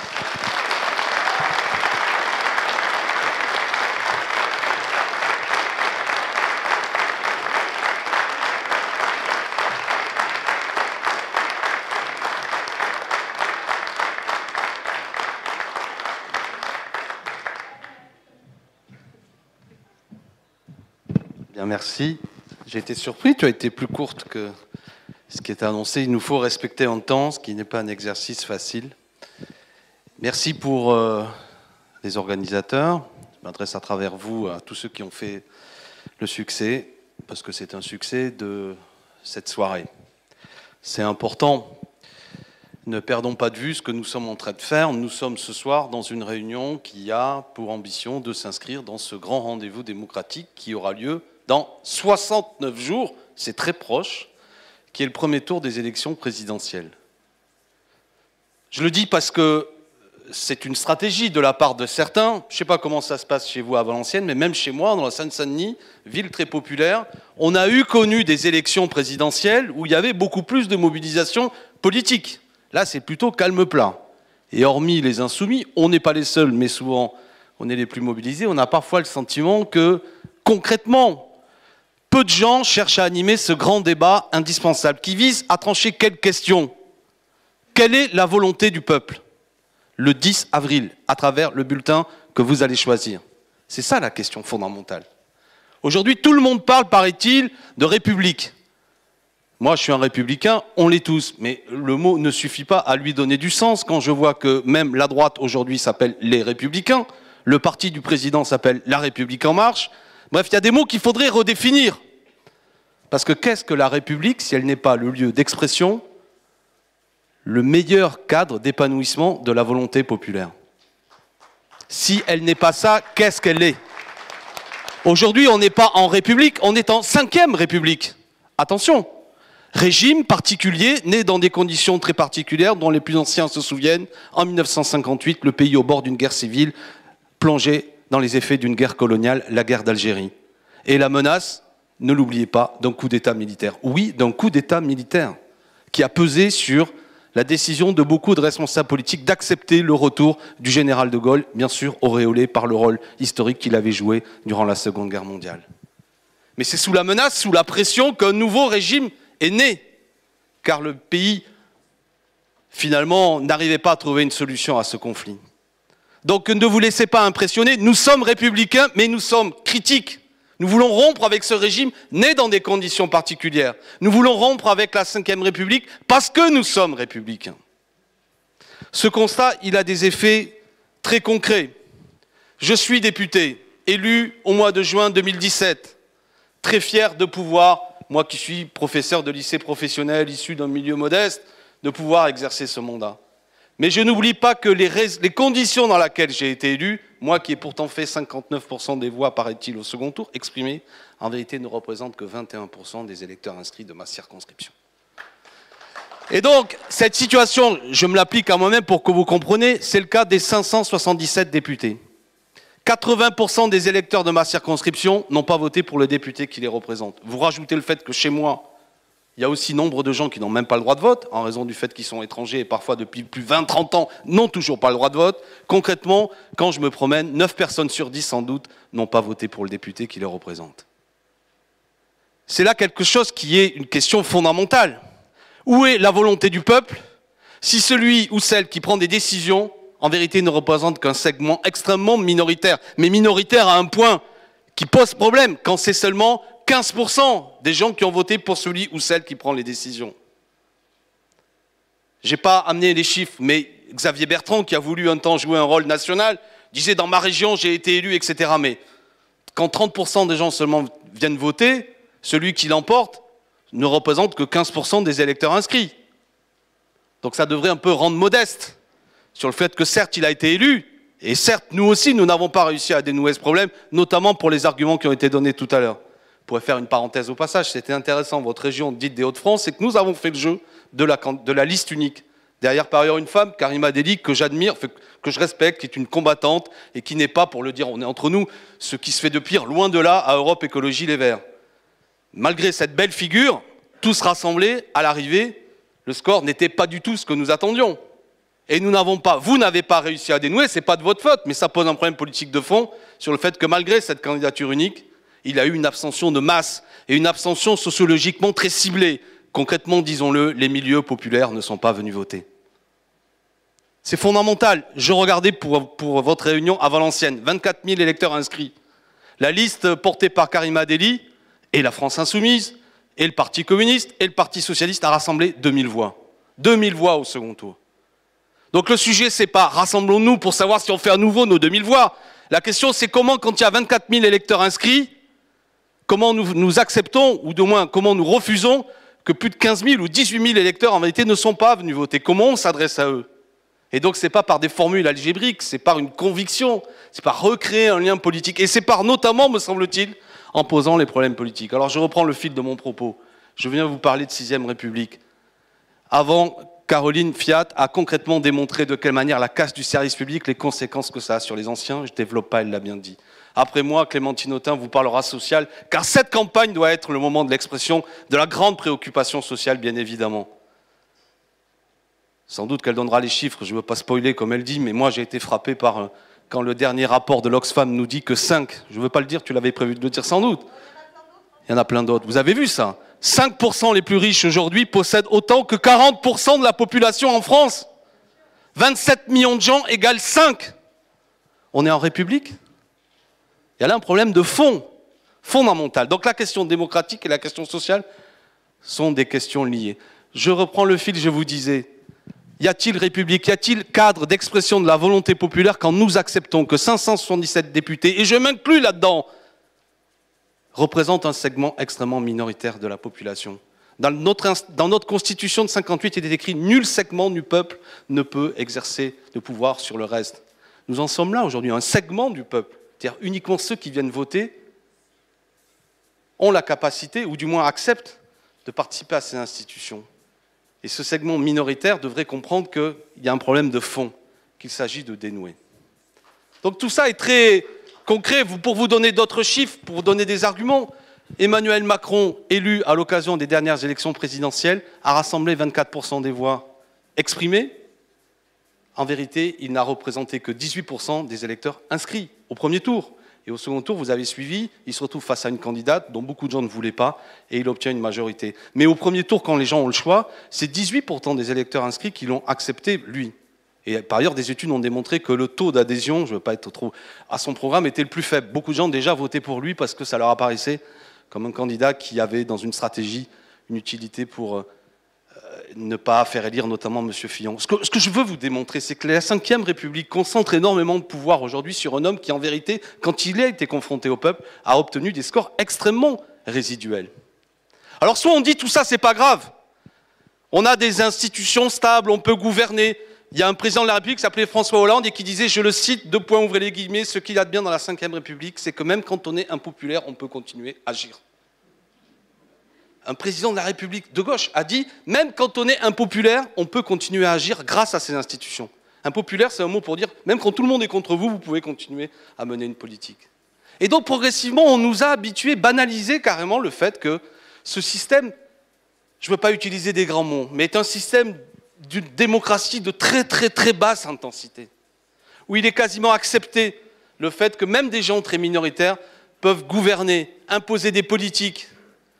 Bien, merci. J'ai été surpris, tu as été plus courte que ce qui était annoncé. Il nous faut respecter en temps, ce qui n'est pas un exercice facile. Merci pour euh, les organisateurs. Je m'adresse à travers vous à tous ceux qui ont fait le succès, parce que c'est un succès de cette soirée. C'est important. Ne perdons pas de vue ce que nous sommes en train de faire. Nous sommes ce soir dans une réunion qui a pour ambition de s'inscrire dans ce grand rendez-vous démocratique qui aura lieu dans soixante-neuf jours, c'est très proche, qui est le premier tour des élections présidentielles. Je le dis parce que c'est une stratégie de la part de certains. Je ne sais pas comment ça se passe chez vous à Valenciennes, mais même chez moi, dans la Seine-Saint-Denis, ville très populaire, on a eu connu des élections présidentielles où il y avait beaucoup plus de mobilisation politique. Là, c'est plutôt calme plat. Et hormis les insoumis, on n'est pas les seuls, mais souvent, on est les plus mobilisés. On a parfois le sentiment que, concrètement, peu de gens cherchent à animer ce grand débat indispensable qui vise à trancher quelle question ? Quelle est la volonté du peuple ? Le dix avril, à travers le bulletin que vous allez choisir. C'est ça la question fondamentale. Aujourd'hui, tout le monde parle, paraît-il, de république. Moi, je suis un républicain, on l'est tous, mais le mot ne suffit pas à lui donner du sens quand je vois que même la droite aujourd'hui s'appelle les Républicains, le parti du président s'appelle La République En Marche. Bref, il y a des mots qu'il faudrait redéfinir. Parce que qu'est-ce que la République si elle n'est pas le lieu d'expression, le meilleur cadre d'épanouissement de la volonté populaire? Si elle n'est pas ça, qu'est-ce qu'elle est? Aujourd'hui, on n'est pas en République, on est en cinquième République. Attention, régime particulier, né dans des conditions très particulières, dont les plus anciens se souviennent, en mille neuf cent cinquante-huit, le pays au bord d'une guerre civile, plongé dans les effets d'une guerre coloniale, la guerre d'Algérie. Et la menace, ne l'oubliez pas, d'un coup d'État militaire. Oui, d'un coup d'État militaire qui a pesé sur la décision de beaucoup de responsables politiques d'accepter le retour du général de Gaulle, bien sûr auréolé par le rôle historique qu'il avait joué durant la Seconde Guerre mondiale. Mais c'est sous la menace, sous la pression qu'un nouveau régime est né, car le pays, finalement, n'arrivait pas à trouver une solution à ce conflit. Donc ne vous laissez pas impressionner, nous sommes républicains, mais nous sommes critiques. Nous voulons rompre avec ce régime né dans des conditions particulières. Nous voulons rompre avec la cinquième République parce que nous sommes républicains. Ce constat, il a des effets très concrets. Je suis député, élu au mois de juin deux mille dix-sept, très fier de pouvoir, moi qui suis professeur de lycée professionnel issu d'un milieu modeste, de pouvoir exercer ce mandat. Mais je n'oublie pas que les, les conditions dans lesquelles j'ai été élu, moi qui ai pourtant fait cinquante-neuf pour cent des voix, paraît-il, au second tour, exprimées, en vérité ne représentent que vingt et un pour cent des électeurs inscrits de ma circonscription. Et donc, cette situation, je me l'applique à moi-même pour que vous compreniez, c'est le cas des cinq cent soixante-dix-sept députés. quatre-vingts pour cent des électeurs de ma circonscription n'ont pas voté pour le député qui les représente. Vous rajoutez le fait que chez moi, il y a aussi nombre de gens qui n'ont même pas le droit de vote, en raison du fait qu'ils sont étrangers et parfois depuis plus de vingt à trente ans n'ont toujours pas le droit de vote. Concrètement, quand je me promène, neuf personnes sur dix sans doute n'ont pas voté pour le député qui les représente. C'est là quelque chose qui est une question fondamentale. Où est la volonté du peuple si celui ou celle qui prend des décisions, en vérité, ne représente qu'un segment extrêmement minoritaire, mais minoritaire à un point qui pose problème quand c'est seulement quinze pour cent des gens qui ont voté pour celui ou celle qui prend les décisions. Je n'ai pas amené les chiffres, mais Xavier Bertrand, qui a voulu un temps jouer un rôle national, disait « dans ma région, j'ai été élu, et cetera » Mais quand trente pour cent des gens seulement viennent voter, celui qui l'emporte ne représente que quinze pour cent des électeurs inscrits. Donc ça devrait un peu rendre modeste sur le fait que certes, il a été élu, et certes, nous aussi, nous n'avons pas réussi à dénouer ce problème, notamment pour les arguments qui ont été donnés tout à l'heure. Je pourrais faire une parenthèse au passage, c'était intéressant, votre région dite des Hauts-de-France, c'est que nous avons fait le jeu de la, de la liste unique. Derrière, par ailleurs, une femme, Karima Deli, que j'admire, que je respecte, qui est une combattante, et qui n'est pas, pour le dire, on est entre nous, ce qui se fait de pire, loin de là, à Europe Écologie Les Verts. Malgré cette belle figure, tous rassemblés, à l'arrivée, le score n'était pas du tout ce que nous attendions. Et nous n'avons pas, vous n'avez pas réussi à dénouer, c'est pas de votre faute, mais ça pose un problème politique de fond sur le fait que malgré cette candidature unique, il a eu une abstention de masse et une abstention sociologiquement très ciblée. Concrètement, disons-le, les milieux populaires ne sont pas venus voter. C'est fondamental. Je regardais pour, pour votre réunion à Valenciennes, vingt-quatre mille électeurs inscrits. La liste portée par Karima Deli et la France Insoumise et le Parti communiste et le Parti socialiste a rassemblé deux mille voix. deux mille voix au second tour. Donc le sujet, c'est pas rassemblons-nous pour savoir si on fait à nouveau nos deux mille voix. La question, c'est comment, quand il y a vingt-quatre mille électeurs inscrits, comment nous, nous acceptons, ou du moins comment nous refusons, que plus de quinze mille ou dix-huit mille électeurs, en vérité, ne sont pas venus voter. Comment on s'adresse à eux? Et donc, ce n'est pas par des formules algébriques, c'est par une conviction, c'est par recréer un lien politique. Et c'est par, notamment, me semble-t-il, en posant les problèmes politiques. Alors, je reprends le fil de mon propos. Je viens vous parler de sixième République. Avant, Caroline Fiat a concrètement démontré de quelle manière la casse du service public, les conséquences que ça a sur les anciens. Je ne développe pas, elle l'a bien dit. Après moi, Clémentine Autain vous parlera social, car cette campagne doit être le moment de l'expression de la grande préoccupation sociale, bien évidemment. Sans doute qu'elle donnera les chiffres, je ne veux pas spoiler comme elle dit, mais moi j'ai été frappé par, quand le dernier rapport de l'Oxfam nous dit que cinq, je ne veux pas le dire, tu l'avais prévu de le dire sans doute. Il y en a plein d'autres. Vous avez vu ça? cinq pour cent les plus riches aujourd'hui possèdent autant que quarante pour cent de la population en France. vingt-sept millions de gens égale cinq. On est en République? Il y a là un problème de fond, fondamental. Donc la question démocratique et la question sociale sont des questions liées. Je reprends le fil, je vous disais, y a-t-il République, y a-t-il cadre d'expression de la volonté populaire quand nous acceptons que cinq cent soixante-dix-sept députés, et je m'inclus là-dedans, représentent un segment extrêmement minoritaire de la population? Dans notre, dans notre constitution de cinquante-huit, il est écrit « Nul segment du peuple ne peut exercer de pouvoir sur le reste ». Nous en sommes là aujourd'hui, un segment du peuple. C'est-à-dire uniquement ceux qui viennent voter ont la capacité, ou du moins acceptent, de participer à ces institutions. Et ce segment minoritaire devrait comprendre qu'il y a un problème de fond, qu'il s'agit de dénouer. Donc tout ça est très concret, vous, pour vous donner d'autres chiffres, pour vous donner des arguments, Emmanuel Macron, élu à l'occasion des dernières élections présidentielles, a rassemblé vingt-quatre pour cent des voix exprimées. En vérité, il n'a représenté que dix-huit pour cent des électeurs inscrits au premier tour. Et au second tour, vous avez suivi, il se retrouve face à une candidate dont beaucoup de gens ne voulaient pas, et il obtient une majorité. Mais au premier tour, quand les gens ont le choix, c'est dix-huit pour cent des électeurs inscrits qui l'ont accepté, lui. Et par ailleurs, des études ont démontré que le taux d'adhésion, je ne veux pas être trop, à son programme était le plus faible. Beaucoup de gens déjà votaient pour lui parce que ça leur apparaissait comme un candidat qui avait dans une stratégie une utilité pour euh, ne pas faire élire notamment M. Fillon. Ce que, ce que je veux vous démontrer, c'est que la cinquième République concentre énormément de pouvoir aujourd'hui sur un homme qui, en vérité, quand il a été confronté au peuple, a obtenu des scores extrêmement résiduels. Alors soit on dit tout ça, c'est pas grave. On a des institutions stables, on peut gouverner. Il y a un président de la République qui s'appelait François Hollande et qui disait, je le cite, deux points, ouvrez les guillemets, ce qu'il y a de bien dans la cinquième République, c'est que même quand on est impopulaire, on peut continuer à agir. Un président de la République de gauche a dit, même quand on est impopulaire, on peut continuer à agir grâce à ces institutions. Impopulaire, c'est un mot pour dire, même quand tout le monde est contre vous, vous pouvez continuer à mener une politique. Et donc, progressivement, on nous a habitués, banalisé carrément le fait que ce système, je ne veux pas utiliser des grands mots, mais est un système d'une démocratie de très très très basse intensité, où il est quasiment accepté le fait que même des gens très minoritaires peuvent gouverner, imposer des politiques.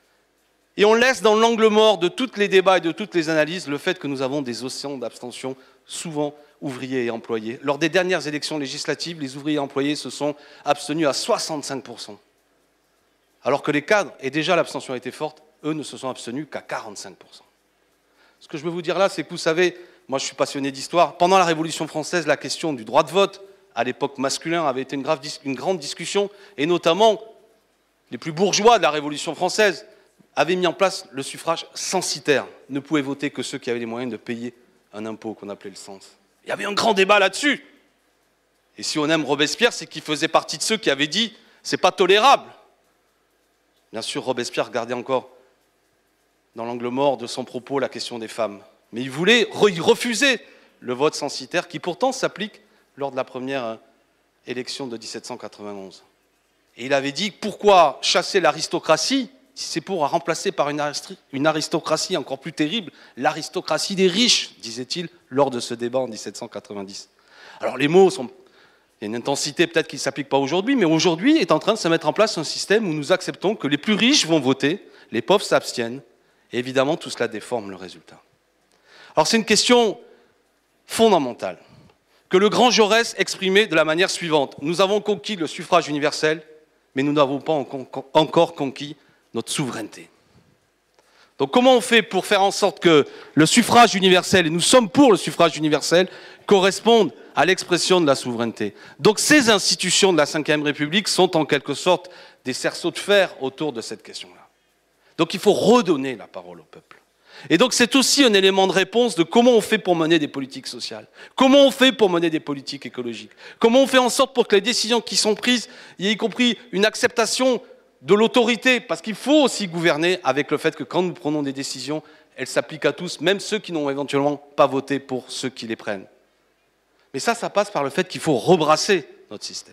Et on laisse dans l'angle mort de tous les débats et de toutes les analyses le fait que nous avons des océans d'abstention, souvent ouvriers et employés. Lors des dernières élections législatives, les ouvriers et employés se sont abstenus à soixante-cinq pour cent. Alors que les cadres, et déjà l'abstention a été forte, eux ne se sont abstenus qu'à quarante-cinq pour cent. Ce que je veux vous dire là, c'est que vous savez, moi je suis passionné d'histoire, pendant la Révolution française, la question du droit de vote, à l'époque masculin, avait été une, grave, une grande discussion, et notamment les plus bourgeois de la Révolution française avaient mis en place le suffrage censitaire. Ne pouvaient voter que ceux qui avaient les moyens de payer un impôt qu'on appelait le cens. Il y avait un grand débat là-dessus. Et si on aime Robespierre, c'est qu'il faisait partie de ceux qui avaient dit « c'est pas tolérable ». Bien sûr, Robespierre gardait encore dans l'angle mort de son propos la question des femmes. Mais il voulait il refusait le vote censitaire qui pourtant s'applique lors de la première élection de mille sept cent quatre-vingt-onze. Et il avait dit, pourquoi chasser l'aristocratie si c'est pour remplacer par une, une aristocratie encore plus terrible, l'aristocratie des riches, disait-il lors de ce débat en mille sept cent quatre-vingt-dix. Alors les mots sont... Il y a une intensité peut-être qui ne s'applique pas aujourd'hui, mais aujourd'hui est en train de se mettre en place un système où nous acceptons que les plus riches vont voter, les pauvres s'abstiennent, et évidemment tout cela déforme le résultat. Alors c'est une question fondamentale, que le grand Jaurès exprimait de la manière suivante. Nous avons conquis le suffrage universel, mais nous n'avons pas encore conquis notre souveraineté. Donc comment on fait pour faire en sorte que le suffrage universel, et nous sommes pour le suffrage universel, corresponde à l'expression de la souveraineté? Donc ces institutions de la cinquième République sont en quelque sorte des cerceaux de fer autour de cette question-là. Donc il faut redonner la parole au peuple. Et donc c'est aussi un élément de réponse de comment on fait pour mener des politiques sociales, comment on fait pour mener des politiques écologiques, comment on fait en sorte pour que les décisions qui sont prises, y compris une acceptation de l'autorité, parce qu'il faut aussi gouverner avec le fait que quand nous prenons des décisions, elles s'appliquent à tous, même ceux qui n'ont éventuellement pas voté pour ceux qui les prennent. Mais ça, ça passe par le fait qu'il faut rebrasser notre système.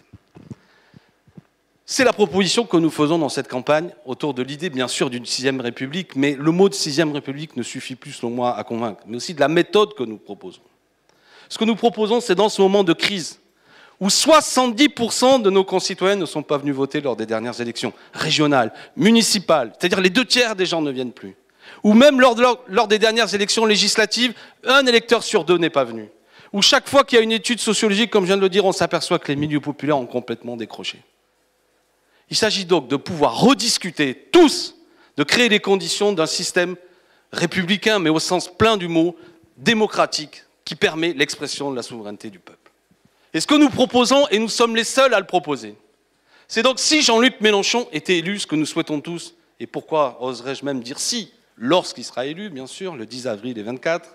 C'est la proposition que nous faisons dans cette campagne, autour de l'idée, bien sûr, d'une sixième République, mais le mot de sixième République ne suffit plus, selon moi, à convaincre, mais aussi de la méthode que nous proposons. Ce que nous proposons, c'est dans ce moment de crise, où soixante-dix pour cent de nos concitoyens ne sont pas venus voter lors des dernières élections régionales, municipales, c'est-à-dire les deux tiers des gens ne viennent plus, ou même lors, de, lors des dernières élections législatives, un électeur sur deux n'est pas venu, où chaque fois qu'il y a une étude sociologique, comme je viens de le dire, on s'aperçoit que les milieux populaires ont complètement décroché. Il s'agit donc de pouvoir rediscuter tous, de créer les conditions d'un système républicain, mais au sens plein du mot, démocratique, qui permet l'expression de la souveraineté du peuple. Et ce que nous proposons, et nous sommes les seuls à le proposer, c'est donc si Jean-Luc Mélenchon était élu, ce que nous souhaitons tous, et pourquoi oserais-je même dire si, lorsqu'il sera élu, bien sûr, le dix avril et vingt-quatre,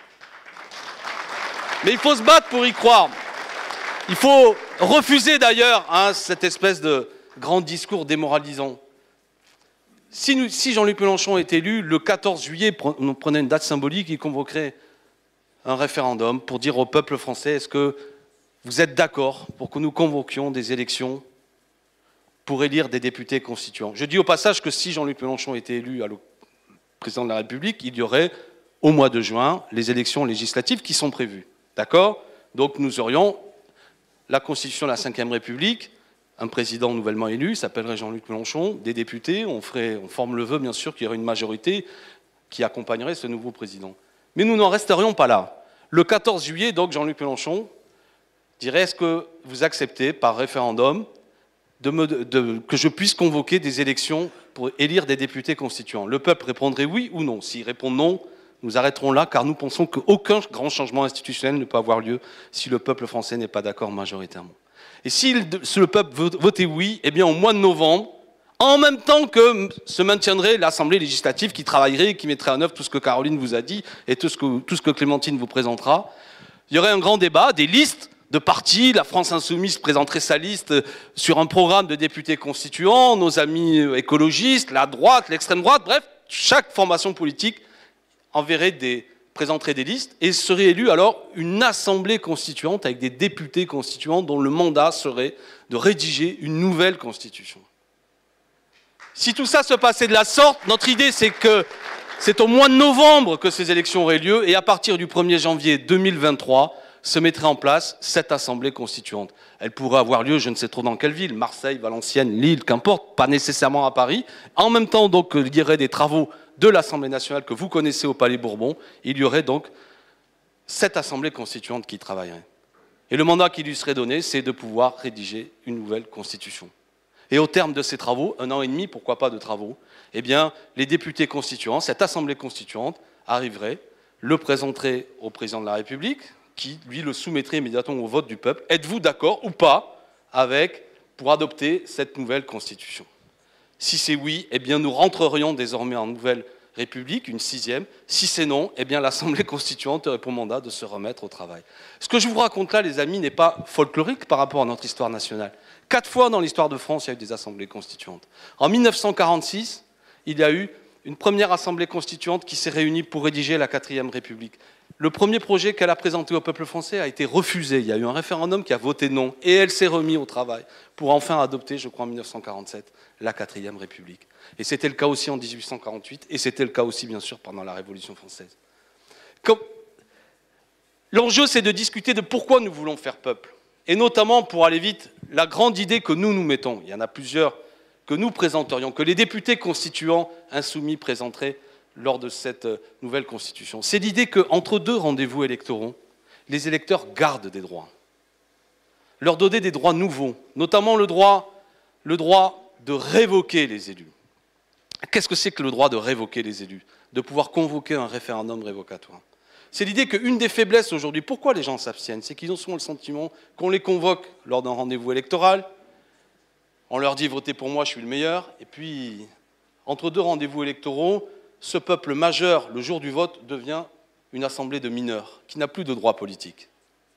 mais il faut se battre pour y croire. Il faut refuser d'ailleurs hein, cette espèce de grand discours démoralisant. Si, nous, si Jean-Luc Mélenchon est élu, le quatorze juillet, on prenait une date symbolique, il convoquerait un référendum pour dire au peuple français, est-ce que vous êtes d'accord pour que nous convoquions des élections pour élire des députés constituants. Je dis au passage que si Jean-Luc Mélenchon était élu à président de la République, il y aurait au mois de juin les élections législatives qui sont prévues. D'accord? Donc nous aurions la Constitution de la cinquième République, un président nouvellement élu, il s'appellerait Jean-Luc Mélenchon, des députés, on, ferait, on forme le vœu bien sûr qu'il y aurait une majorité qui accompagnerait ce nouveau président. Mais nous n'en resterions pas là. Le quatorze juillet, donc, Jean-Luc Mélenchon dirait: est-ce que vous acceptez par référendum de me, de, que je puisse convoquer des élections pour élire des députés constituants? Le peuple répondrait oui ou non. S'il répond non, nous arrêterons là, car nous pensons qu'aucun grand changement institutionnel ne peut avoir lieu si le peuple français n'est pas d'accord majoritairement. Et si le peuple votait oui, eh bien au mois de novembre, en même temps que se maintiendrait l'Assemblée législative qui travaillerait et qui mettrait en œuvre tout ce que Caroline vous a dit et tout ce que, tout ce que Clémentine vous présentera, il y aurait un grand débat, des listes de partis, la France Insoumise présenterait sa liste sur un programme de députés constituants, nos amis écologistes, la droite, l'extrême droite, bref, chaque formation politique enverrait des, présenterait des listes et serait élue alors une assemblée constituante avec des députés constituants dont le mandat serait de rédiger une nouvelle constitution. Si tout ça se passait de la sorte, notre idée c'est que c'est au mois de novembre que ces élections auraient lieu et à partir du premier janvier deux mille vingt-trois se mettrait en place cette assemblée constituante. Elle pourrait avoir lieu, je ne sais trop dans quelle ville, Marseille, Valenciennes, Lille, qu'importe, pas nécessairement à Paris. En même temps, donc, il y aurait des travaux de l'Assemblée nationale que vous connaissez au Palais Bourbon. Il y aurait donc cette assemblée constituante qui travaillerait. Et le mandat qui lui serait donné, c'est de pouvoir rédiger une nouvelle constitution. Et au terme de ces travaux, un an et demi, pourquoi pas de travaux, eh bien, les députés constituants, cette assemblée constituante, arriverait, le présenterait au président de la République, qui, lui, le soumettrait immédiatement au vote du peuple. Êtes-vous d'accord ou pas avec, pour adopter cette nouvelle constitution? Si c'est oui, eh bien, nous rentrerions désormais en nouvelle République, une sixième. Si c'est non, eh bien, l'Assemblée constituante aurait pour mandat de se remettre au travail. Ce que je vous raconte là, les amis, n'est pas folklorique par rapport à notre histoire nationale. Quatre fois dans l'histoire de France, il y a eu des assemblées constituantes. En mille neuf cent quarante-six, il y a eu une première assemblée constituante qui s'est réunie pour rédiger la quatrième République. Le premier projet qu'elle a présenté au peuple français a été refusé. Il y a eu un référendum qui a voté non. Et elle s'est remise au travail pour enfin adopter, je crois en mille neuf cent quarante-sept, la quatrième République. Et c'était le cas aussi en mille huit cent quarante-huit, et c'était le cas aussi, bien sûr, pendant la Révolution française. L'enjeu, c'est de discuter de pourquoi nous voulons faire peuple. Et notamment, pour aller vite, la grande idée que nous nous mettons, il y en a plusieurs que nous présenterions, que les députés constituants insoumis présenteraient lors de cette nouvelle constitution. C'est l'idée qu'entre deux rendez-vous électoraux, les électeurs gardent des droits. Leur donner des droits nouveaux, notamment le droit, le droit de révoquer les élus. Qu'est-ce que c'est que le droit de révoquer les élus? De pouvoir convoquer un référendum révocatoire. C'est l'idée qu'une des faiblesses aujourd'hui, pourquoi les gens s'abstiennent, c'est qu'ils ont souvent le sentiment qu'on les convoque lors d'un rendez-vous électoral, on leur dit « votez pour moi, je suis le meilleur », et puis, entre deux rendez-vous électoraux, ce peuple majeur, le jour du vote, devient une assemblée de mineurs, qui n'a plus de droit politique.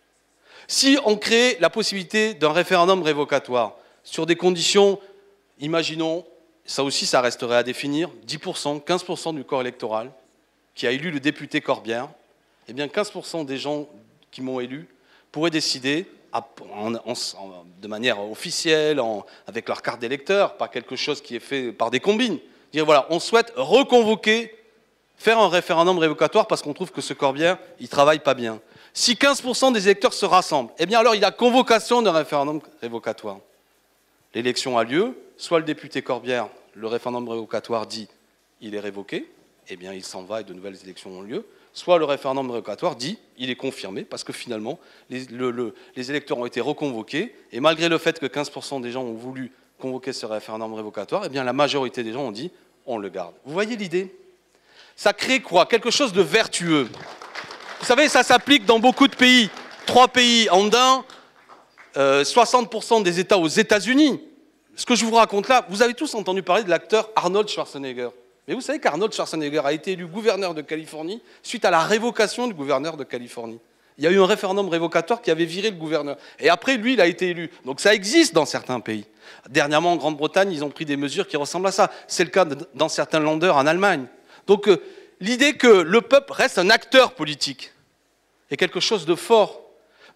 Si on crée la possibilité d'un référendum révocatoire, sur des conditions, imaginons, ça aussi ça resterait à définir, dix pour cent, quinze pour cent du corps électoral, qui a élu le député Corbière, eh bien quinze pour cent des gens qui m'ont élu pourraient décider, en, en, en, de manière officielle, en, avec leur carte d'électeur, pas quelque chose qui est fait par des combines, dire voilà, on souhaite reconvoquer, faire un référendum révocatoire parce qu'on trouve que ce Corbière, il travaille pas bien. Si quinze pour cent des électeurs se rassemblent, eh bien alors il y a convocation d'un référendum révocatoire. L'élection a lieu, soit le député Corbière, le référendum révocatoire dit il est révoqué, eh bien il s'en va et de nouvelles élections ont lieu, soit le référendum révocatoire dit il est confirmé parce que finalement les, le, le, les électeurs ont été reconvoqués et malgré le fait que quinze pour cent des gens ont voulu convoquer ce référendum révocatoire, eh bien la majorité des gens ont dit on le garde. Vous voyez l'idée? Ça crée quoi? Quelque chose de vertueux. Vous savez, ça s'applique dans beaucoup de pays. Trois pays andins, euh, soixante pour cent des États aux États-Unis. Ce que je vous raconte là, vous avez tous entendu parler de l'acteur Arnold Schwarzenegger. Mais vous savez qu'Arnold Schwarzenegger a été élu gouverneur de Californie suite à la révocation du gouverneur de Californie. Il y a eu un référendum révocatoire qui avait viré le gouverneur. Et après, lui, il a été élu. Donc ça existe dans certains pays. Dernièrement, en Grande-Bretagne, ils ont pris des mesures qui ressemblent à ça. C'est le cas dans certains Länder en Allemagne. Donc euh, l'idée que le peuple reste un acteur politique est quelque chose de fort.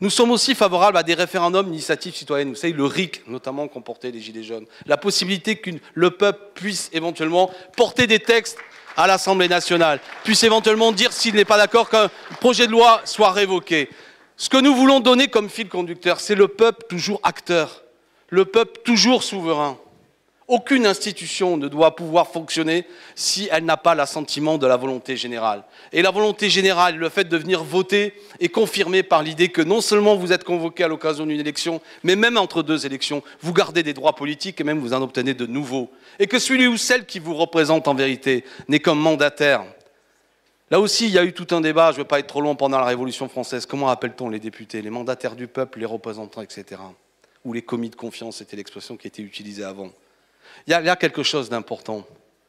Nous sommes aussi favorables à des référendums d'initiative citoyenne, vous savez, le R I C, notamment, qu'ont porté les Gilets jaunes. La possibilité que le peuple puisse éventuellement porter des textes à l'Assemblée nationale, puisse éventuellement dire s'il n'est pas d'accord qu'un projet de loi soit révoqué. Ce que nous voulons donner comme fil conducteur, c'est le peuple toujours acteur, le peuple toujours souverain. Aucune institution ne doit pouvoir fonctionner si elle n'a pas l'assentiment de la volonté générale. Et la volonté générale, le fait de venir voter, est confirmée par l'idée que non seulement vous êtes convoqué à l'occasion d'une élection, mais même entre deux élections, vous gardez des droits politiques et même vous en obtenez de nouveaux. Et que celui ou celle qui vous représente en vérité n'est qu'un mandataire. Là aussi, il y a eu tout un débat, je ne veux pas être trop long, pendant la Révolution française. Comment appelle-t-on les députés? Les mandataires du peuple, les représentants, et cetera. Ou les commis de confiance, c'était l'expression qui était utilisée avant. Il y a quelque chose d'important.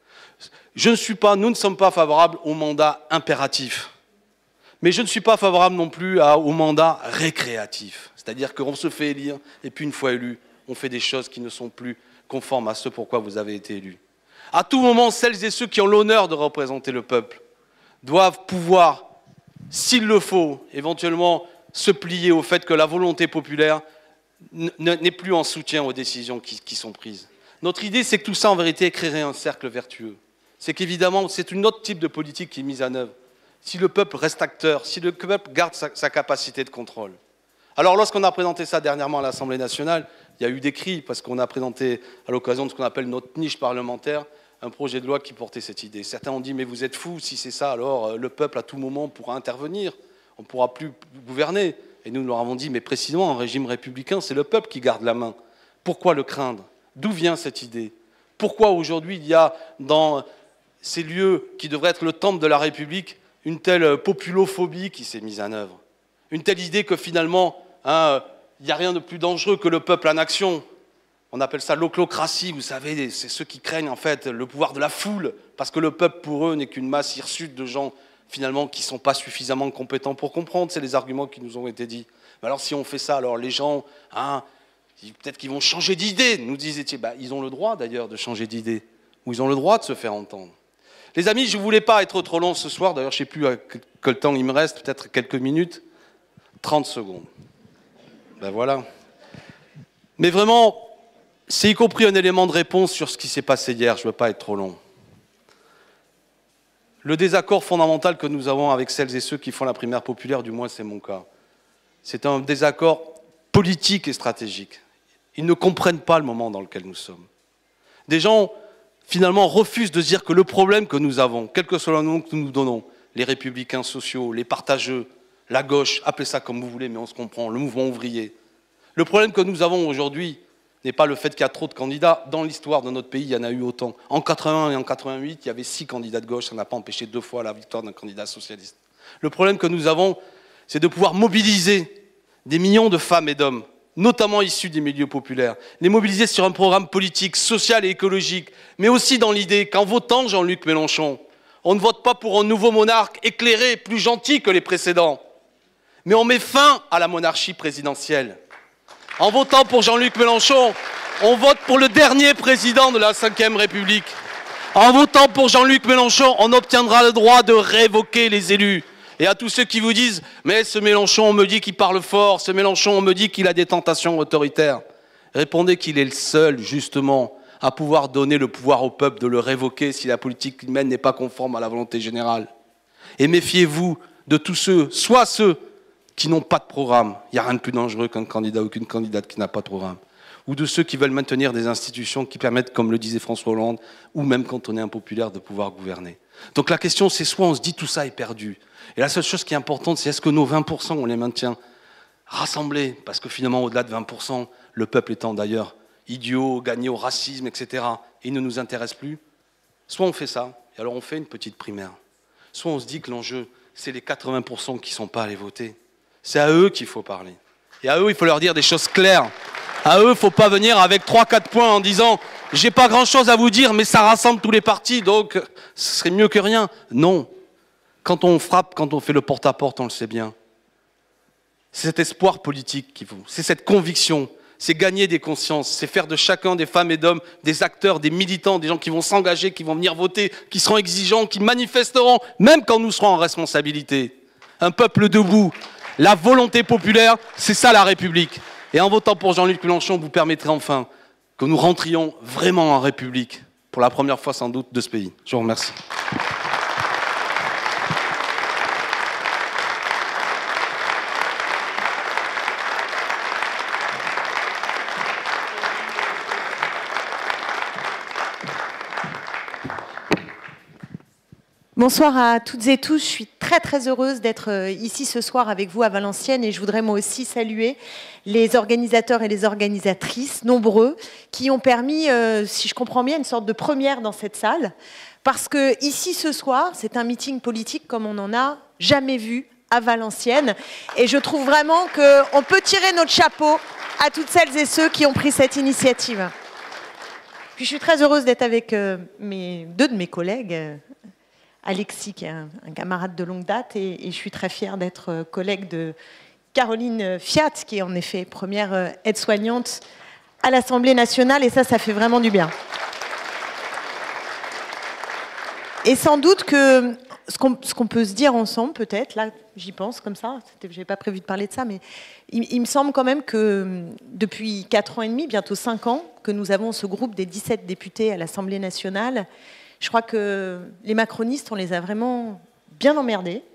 Je ne suis pas, nous ne sommes pas favorables au mandat impératif. Mais je ne suis pas favorable non plus à, au mandat récréatif. C'est-à-dire qu'on se fait élire, et puis une fois élu, on fait des choses qui ne sont plus conformes à ce pourquoi vous avez été élu. À tout moment, celles et ceux qui ont l'honneur de représenter le peuple doivent pouvoir, s'il le faut, éventuellement se plier au fait que la volonté populaire n'est plus en soutien aux décisions qui, qui sont prises. Notre idée, c'est que tout ça, en vérité, créerait un cercle vertueux. C'est qu'évidemment, c'est un autre type de politique qui est mise en œuvre. Si le peuple reste acteur, si le peuple garde sa, sa capacité de contrôle. Alors, lorsqu'on a présenté ça dernièrement à l'Assemblée nationale, il y a eu des cris, parce qu'on a présenté, à l'occasion de ce qu'on appelle notre niche parlementaire, un projet de loi qui portait cette idée. Certains ont dit, mais vous êtes fous, si c'est ça, alors le peuple, à tout moment, pourra intervenir, on ne pourra plus gouverner. Et nous leur avons dit, mais précisément, en régime républicain, c'est le peuple qui garde la main. Pourquoi le craindre? D'où vient cette idée? Pourquoi aujourd'hui il y a dans ces lieux qui devraient être le temple de la République une telle populophobie qui s'est mise en œuvre? Une telle idée que finalement, hein, il n'y a rien de plus dangereux que le peuple en action. On appelle ça l'oclocratie, vous savez, c'est ceux qui craignent en fait le pouvoir de la foule, parce que le peuple pour eux n'est qu'une masse hirsute de gens finalement qui ne sont pas suffisamment compétents pour comprendre, c'est les arguments qui nous ont été dits. Mais alors si on fait ça, alors les gens... Hein, peut-être qu'ils vont changer d'idée, nous disait-il. Bah, ils ont le droit d'ailleurs de changer d'idée, ou ils ont le droit de se faire entendre. Les amis, je ne voulais pas être trop long ce soir, d'ailleurs je ne sais plus à quel temps il me reste, peut-être quelques minutes, trente secondes. Ben voilà. Mais vraiment, c'est y compris un élément de réponse sur ce qui s'est passé hier, je ne veux pas être trop long. Le désaccord fondamental que nous avons avec celles et ceux qui font la primaire populaire, du moins c'est mon cas, c'est un désaccord politique et stratégique. Ils ne comprennent pas le moment dans lequel nous sommes. Des gens, finalement, refusent de dire que le problème que nous avons, quel que soit le nom que nous donnons, les républicains sociaux, les partageux, la gauche, appelez ça comme vous voulez, mais on se comprend, le mouvement ouvrier. Le problème que nous avons aujourd'hui n'est pas le fait qu'il y a trop de candidats. Dans l'histoire de notre pays, il y en a eu autant. En quatre-vingt-un et en quatre-vingt-huit, il y avait six candidats de gauche, ça n'a pas empêché deux fois la victoire d'un candidat socialiste. Le problème que nous avons, c'est de pouvoir mobiliser des millions de femmes et d'hommes, notamment issus des milieux populaires, les mobiliser sur un programme politique, social et écologique, mais aussi dans l'idée qu'en votant Jean-Luc Mélenchon, on ne vote pas pour un nouveau monarque éclairé, plus gentil que les précédents, mais on met fin à la monarchie présidentielle. En votant pour Jean-Luc Mélenchon, on vote pour le dernier président de la cinquième République. En votant pour Jean-Luc Mélenchon, on obtiendra le droit de révoquer les élus. Et à tous ceux qui vous disent « mais ce Mélenchon, on me dit qu'il parle fort, ce Mélenchon, on me dit qu'il a des tentations autoritaires », répondez qu'il est le seul, justement, à pouvoir donner le pouvoir au peuple de le révoquer si la politique qu'il mène n'est pas conforme à la volonté générale. Et méfiez-vous de tous ceux, soit ceux qui n'ont pas de programme, il n'y a rien de plus dangereux qu'un candidat ou qu'une candidate qui n'a pas de programme, ou de ceux qui veulent maintenir des institutions qui permettent, comme le disait François Hollande, ou même quand on est impopulaire, de pouvoir gouverner. Donc la question, c'est soit on se dit tout ça est perdu, et la seule chose qui est importante, c'est est-ce que nos vingt pour cent, on les maintient rassemblés, parce que finalement, au-delà de vingt pour cent, le peuple étant d'ailleurs idiot, gagné au racisme, et cetera, et il ne nous intéresse plus, soit on fait ça, et alors on fait une petite primaire, soit on se dit que l'enjeu, c'est les quatre-vingts pour cent qui ne sont pas allés voter. C'est à eux qu'il faut parler. Et à eux, il faut leur dire des choses claires. À eux, il ne faut pas venir avec trois quatre points en disant « j'ai pas grand-chose à vous dire, mais ça rassemble tous les partis, donc ce serait mieux que rien ». Non. Quand on frappe, quand on fait le porte-à-porte, on le sait bien. C'est cet espoir politique qu'il faut. C'est cette conviction. C'est gagner des consciences. C'est faire de chacun des femmes et d'hommes des acteurs, des militants, des gens qui vont s'engager, qui vont venir voter, qui seront exigeants, qui manifesteront, même quand nous serons en responsabilité. Un peuple debout. La volonté populaire, c'est ça la République. Et en votant pour Jean-Luc Mélenchon, vous permettrez enfin que nous rentrions vraiment en République, pour la première fois sans doute de ce pays. Je vous remercie. Bonsoir à toutes et tous. Je suis très très heureuse d'être ici ce soir avec vous à Valenciennes et je voudrais moi aussi saluer les organisateurs et les organisatrices nombreux qui ont permis, euh, si je comprends bien, une sorte de première dans cette salle. Parce que ici ce soir, c'est un meeting politique comme on n'en a jamais vu à Valenciennes. Et je trouve vraiment qu'on peut tirer notre chapeau à toutes celles et ceux qui ont pris cette initiative. Puis je suis très heureuse d'être avec euh, mes, deux de mes collègues, euh, Alexis, qui est un, un camarade de longue date, et, et je suis très fière d'être collègue de Caroline Fiat, qui est en effet première aide-soignante à l'Assemblée nationale, et ça, ça fait vraiment du bien. Et sans doute que ce qu'on ce qu'on peut se dire ensemble, peut-être, là, j'y pense comme ça, je n'avais pas prévu de parler de ça, mais il, il me semble quand même que depuis quatre ans et demi, bientôt cinq ans, que nous avons ce groupe des dix-sept députés à l'Assemblée nationale. Je crois que les macronistes, on les a vraiment bien emmerdés.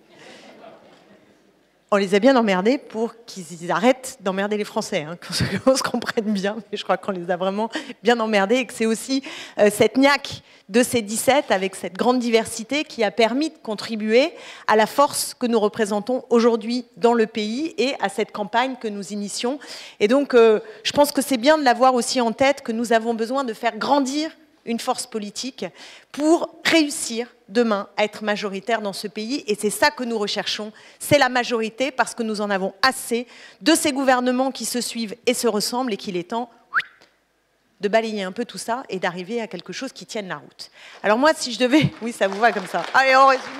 On les a bien emmerdés pour qu'ils arrêtent d'emmerder les Français, hein, qu'on se comprenne bien. Mais je crois qu'on les a vraiment bien emmerdés et que c'est aussi euh, cette niaque de ces dix-sept, avec cette grande diversité, qui a permis de contribuer à la force que nous représentons aujourd'hui dans le pays et à cette campagne que nous initions. Et donc, euh, je pense que c'est bien de l'avoir aussi en tête, que nous avons besoin de faire grandir une force politique pour réussir demain à être majoritaire dans ce pays. Et c'est ça que nous recherchons, c'est la majorité, parce que nous en avons assez de ces gouvernements qui se suivent et se ressemblent et qu'il est temps de balayer un peu tout ça et d'arriver à quelque chose qui tienne la route. Alors moi, si je devais... Oui, ça vous va comme ça. Allez, on résume.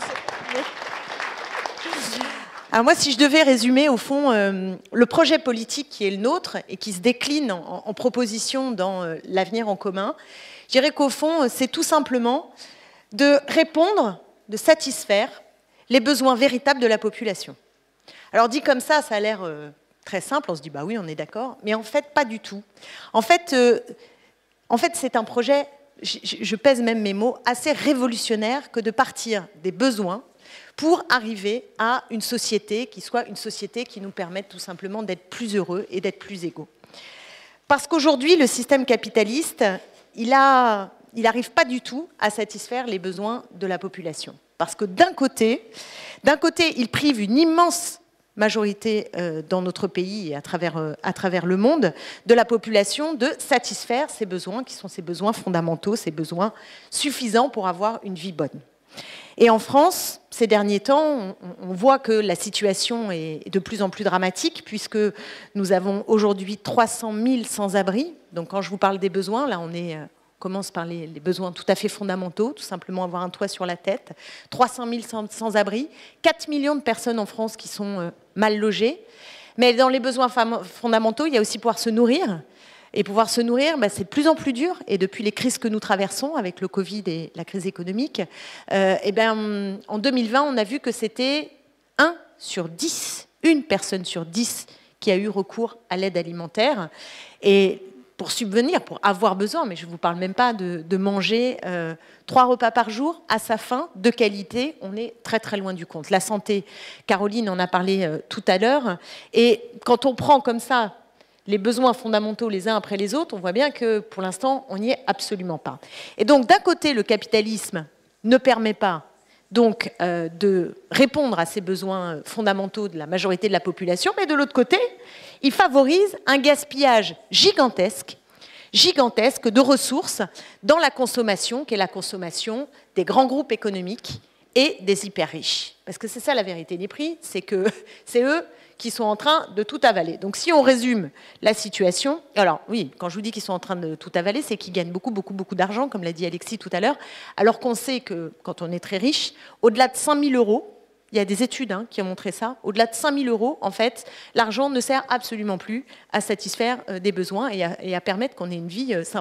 Alors moi, si je devais résumer, au fond, euh, le projet politique qui est le nôtre et qui se décline en, en propositions dans euh, l'avenir en commun, je dirais qu'au fond, c'est tout simplement de répondre, de satisfaire les besoins véritables de la population. Alors dit comme ça, ça a l'air euh, très simple, on se dit bah oui, on est d'accord, mais en fait, pas du tout. En fait, euh, en fait c'est un projet, je, je pèse même mes mots, assez révolutionnaire que de partir des besoins pour arriver à une société qui soit une société qui nous permette tout simplement d'être plus heureux et d'être plus égaux. Parce qu'aujourd'hui, le système capitaliste, il a, il n'arrive pas du tout à satisfaire les besoins de la population. Parce que d'un côté, d'un côté, il prive une immense majorité euh, dans notre pays et à travers, euh, à travers le monde de la population de satisfaire ses besoins, qui sont ses besoins fondamentaux, ses besoins suffisants pour avoir une vie bonne. Et en France, ces derniers temps, on, on voit que la situation est de plus en plus dramatique, puisque nous avons aujourd'hui trois cent mille sans-abri. Donc quand je vous parle des besoins, là on est... On commence par les, les besoins tout à fait fondamentaux, tout simplement avoir un toit sur la tête. trois cent mille sans-abri, quatre millions de personnes en France qui sont euh, mal logées. Mais dans les besoins fondamentaux, il y a aussi pouvoir se nourrir. Et pouvoir se nourrir, bah, c'est de plus en plus dur. Et depuis les crises que nous traversons, avec le Covid et la crise économique, euh, et ben, en deux mille vingt, on a vu que c'était un sur dix, une personne sur dix qui a eu recours à l'aide alimentaire. Et pour subvenir, pour avoir besoin, mais je ne vous parle même pas de, de manger euh, trois repas par jour à sa faim, de qualité, on est très très loin du compte. La santé, Caroline en a parlé euh, tout à l'heure, et quand on prend comme ça les besoins fondamentaux les uns après les autres, on voit bien que pour l'instant, on n'y est absolument pas. Et donc d'un côté, le capitalisme ne permet pas donc euh, de répondre à ces besoins fondamentaux de la majorité de la population, mais de l'autre côté, il favorise un gaspillage gigantesque, gigantesque de ressources dans la consommation, qui est la consommation des grands groupes économiques et des hyper riches. Parce que c'est ça la vérité des prix, c'est que c'est eux qui sont en train de tout avaler. Donc si on résume la situation, alors oui, quand je vous dis qu'ils sont en train de tout avaler, c'est qu'ils gagnent beaucoup, beaucoup, beaucoup d'argent, comme l'a dit Alexis tout à l'heure, alors qu'on sait que quand on est très riche, au-delà de cinq mille euros, il y a des études hein, qui ont montré ça, au-delà de cinq mille euros, en fait, l'argent ne sert absolument plus à satisfaire euh, des besoins et à, et à permettre qu'on ait une vie euh, sympa.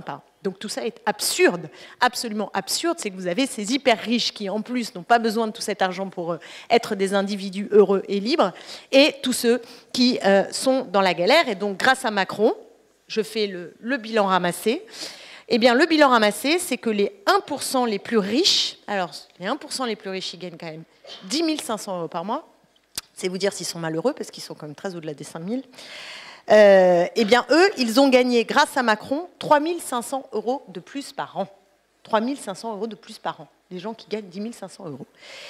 Donc tout ça est absurde, absolument absurde. C'est que vous avez ces hyper riches qui, en plus, n'ont pas besoin de tout cet argent pour euh, être des individus heureux et libres, et tous ceux qui euh, sont dans la galère. Et donc, grâce à Macron, je fais le, le bilan ramassé. Eh bien, le bilan ramassé, c'est que les un pour cent les plus riches, alors les un pour cent les plus riches, ils gagnent quand même dix mille cinq cents euros par mois. C'est vous dire s'ils sont malheureux, parce qu'ils sont quand même très au-delà des cinq mille. Euh, eh bien, eux, ils ont gagné, grâce à Macron, trois mille cinq cents euros de plus par an. trois mille cinq cents euros de plus par an. Des gens qui gagnent dix mille cinq cents euros.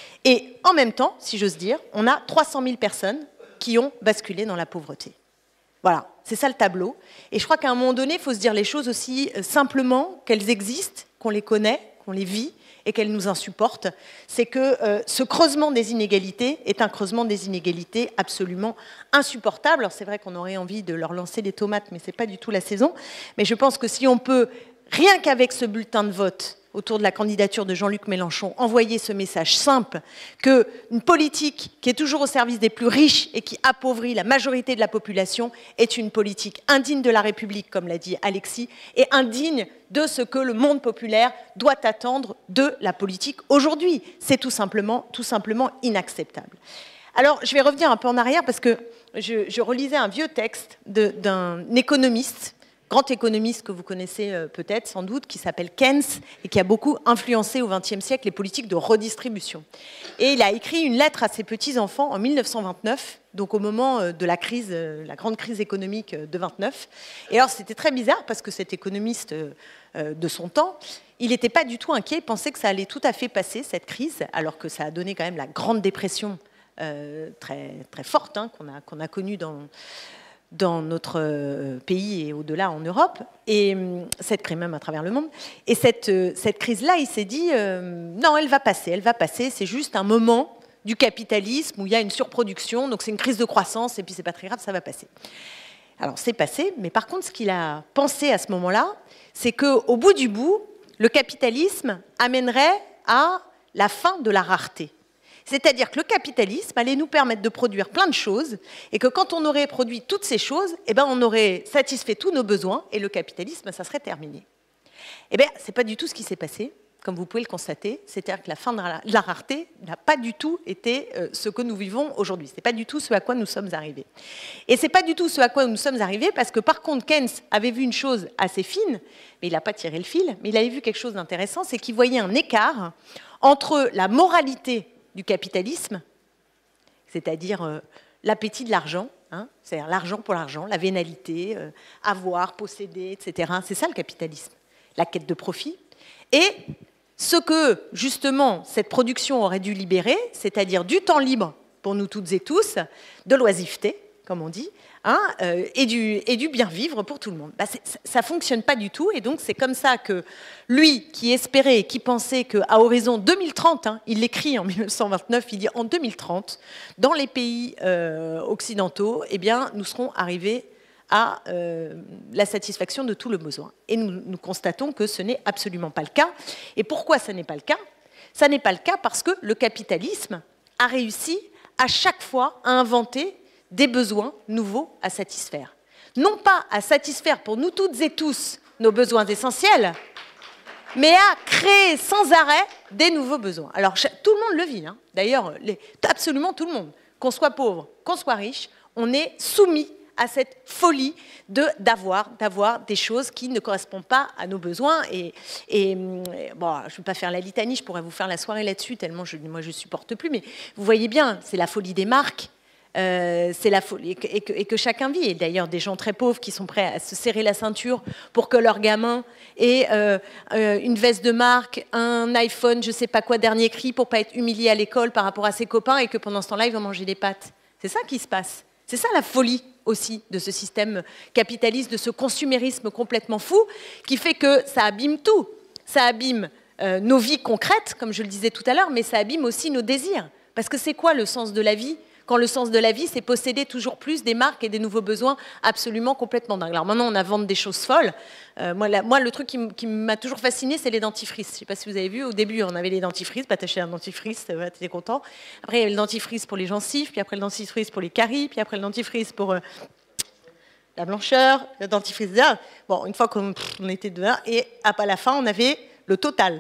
Et en même temps, si j'ose dire, on a trois cent mille personnes qui ont basculé dans la pauvreté. Voilà, c'est ça le tableau. Et je crois qu'à un moment donné, il faut se dire les choses aussi simplement, qu'elles existent, qu'on les connaît, qu'on les vit, et qu'elles nous insupportent. C'est que euh, ce creusement des inégalités est un creusement des inégalités absolument insupportable. Alors c'est vrai qu'on aurait envie de leur lancer des tomates, mais ce n'est pas du tout la saison. Mais je pense que si on peut, rien qu'avec ce bulletin de vote autour de la candidature de Jean-Luc Mélenchon, envoyer ce message simple qu'une politique qui est toujours au service des plus riches et qui appauvrit la majorité de la population est une politique indigne de la République, comme l'a dit Alexis, et indigne de ce que le monde populaire doit attendre de la politique aujourd'hui. C'est tout simplement, tout simplement inacceptable. Alors, je vais revenir un peu en arrière parce que je, je relisais un vieux texte d'un économiste, grand économiste que vous connaissez peut-être, sans doute, qui s'appelle Keynes et qui a beaucoup influencé au vingtième siècle les politiques de redistribution. Et il a écrit une lettre à ses petits-enfants en mille neuf cent vingt-neuf, donc au moment de la crise, la grande crise économique de vingt-neuf. Et alors, c'était très bizarre parce que cet économiste de son temps, il n'était pas du tout inquiet, il pensait que ça allait tout à fait passer, cette crise, alors que ça a donné quand même la grande dépression euh, très, très forte hein, qu'on a, qu'on a connue dans... dans notre pays et au-delà en Europe, et cette crise même à travers le monde. Et cette, cette crise-là, il s'est dit, euh, non, elle va passer, elle va passer, c'est juste un moment du capitalisme où il y a une surproduction, donc c'est une crise de croissance, et puis c'est pas très grave, ça va passer. Alors c'est passé, mais par contre, ce qu'il a pensé à ce moment-là, c'est qu'au bout du bout, le capitalisme amènerait à la fin de la rareté. C'est-à-dire que le capitalisme allait nous permettre de produire plein de choses et que quand on aurait produit toutes ces choses, eh ben on aurait satisfait tous nos besoins et le capitalisme, ça serait terminé. Eh bien, ce n'est pas du tout ce qui s'est passé, comme vous pouvez le constater. C'est-à-dire que la fin de la rareté n'a pas du tout été ce que nous vivons aujourd'hui. Ce n'est pas du tout ce à quoi nous sommes arrivés. Et ce n'est pas du tout ce à quoi nous sommes arrivés parce que, par contre, Keynes avait vu une chose assez fine, mais il n'a pas tiré le fil, mais il avait vu quelque chose d'intéressant, c'est qu'il voyait un écart entre la moralité du capitalisme, c'est-à-dire euh, l'appétit de l'argent, hein, c'est-à-dire l'argent pour l'argent, la vénalité, euh, avoir, posséder, et cetera. C'est ça le capitalisme, la quête de profit. Et ce que, justement, cette production aurait dû libérer, c'est-à-dire du temps libre pour nous toutes et tous, de l'oisiveté, comme on dit, hein, euh, et, du, et du bien vivre pour tout le monde. Bah, ça ne fonctionne pas du tout, et donc c'est comme ça que lui, qui espérait et qui pensait qu'à horizon deux mille trente, hein, il l'écrit en mille neuf cent vingt-neuf, il dit en deux mille trente, dans les pays euh, occidentaux, eh bien, nous serons arrivés à euh, la satisfaction de tout le besoin. Et nous, nous constatons que ce n'est absolument pas le cas. Et pourquoi ça n'est pas le cas? Ça n'est pas le cas parce que le capitalisme a réussi à chaque fois à inventer des besoins nouveaux à satisfaire. Non pas à satisfaire pour nous toutes et tous nos besoins essentiels, mais à créer sans arrêt des nouveaux besoins. Alors, tout le monde le vit, hein. D'ailleurs, les, absolument tout le monde, qu'on soit pauvre, qu'on soit riche, on est soumis à cette folie de, d'avoir, d'avoir des choses qui ne correspondent pas à nos besoins. Et, et bon, je ne vais pas faire la litanie, je pourrais vous faire la soirée là-dessus, tellement je, moi je ne supporte plus, mais vous voyez bien, c'est la folie des marques, Euh, c'est la folie, et que, et, que, et que chacun vit. Et d'ailleurs, des gens très pauvres qui sont prêts à se serrer la ceinture pour que leur gamin ait euh, euh, une veste de marque, un iPhone, je ne sais pas quoi, dernier cri, pour ne pas être humilié à l'école par rapport à ses copains, et que pendant ce temps-là, ils vont manger des pâtes. C'est ça qui se passe. C'est ça la folie aussi de ce système capitaliste, de ce consumérisme complètement fou, qui fait que ça abîme tout. Ça abîme euh, nos vies concrètes, comme je le disais tout à l'heure, mais ça abîme aussi nos désirs. Parce que c'est quoi le sens de la vie ? Quand le sens de la vie, c'est posséder toujours plus des marques et des nouveaux besoins absolument complètement dingues. Alors maintenant, on invente des choses folles. Euh, moi, la, moi, le truc qui, qui m'a toujours fasciné, c'est les dentifrices. Je ne sais pas si vous avez vu, au début, on avait les dentifrices. Bah, t'achetais un dentifrice, bah, t'étais content. Après, il y avait le dentifrice pour les gencives, puis après le dentifrice pour les caries, puis après le dentifrice pour... Euh... la blancheur, le dentifrice, et cetera. Bon, une fois qu'on on était dedans, et à la fin, on avait le Total.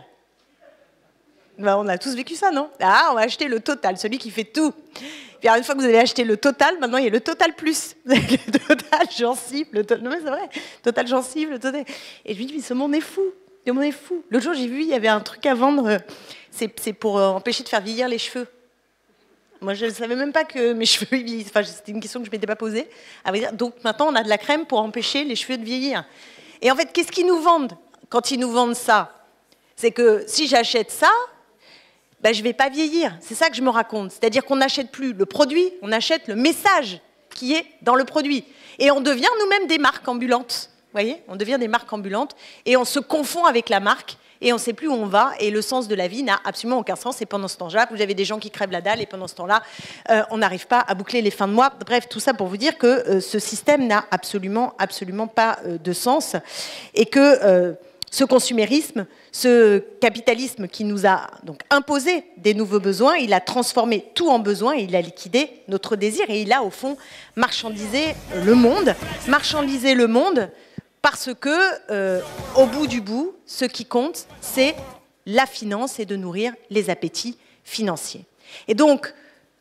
Ben, on a tous vécu ça, non? Ah, on va acheter le Total, celui qui fait tout. Puis alors, une fois que vous avez acheté le Total, maintenant il y a le Total Plus. Le Total gencive, le to... non mais c'est vrai, Total gencive, le Total... Et je me dis, mais ce monde est fou, ce monde est fou. L'autre jour, j'ai vu, il y avait un truc à vendre, c'est pour euh, empêcher de faire vieillir les cheveux. Moi, je ne savais même pas que mes cheveux vieillissent. Enfin, c'était une question que je ne m'étais pas posée. Donc maintenant, on a de la crème pour empêcher les cheveux de vieillir. Et en fait, qu'est-ce qu'ils nous vendent quand ils nous vendent ça? C'est que si j'achète ça, ben, je ne vais pas vieillir. C'est ça que je me raconte. C'est-à-dire qu'on n'achète plus le produit, on achète le message qui est dans le produit. Et on devient nous-mêmes des marques ambulantes. Vous voyez? On devient des marques ambulantes et on se confond avec la marque et on ne sait plus où on va. Et le sens de la vie n'a absolument aucun sens. Et pendant ce temps-là, vous avez des gens qui crèvent la dalle et pendant ce temps-là, euh, on n'arrive pas à boucler les fins de mois. Bref, tout ça pour vous dire que euh, ce système n'a absolument, absolument pas euh, de sens et que... Euh, Ce consumérisme, ce capitalisme qui nous a donc imposé des nouveaux besoins, il a transformé tout en besoin, il a liquidé notre désir et il a au fond marchandisé le monde. Marchandisé le monde parce que, euh, au bout du bout, ce qui compte, c'est la finance et de nourrir les appétits financiers. Et donc,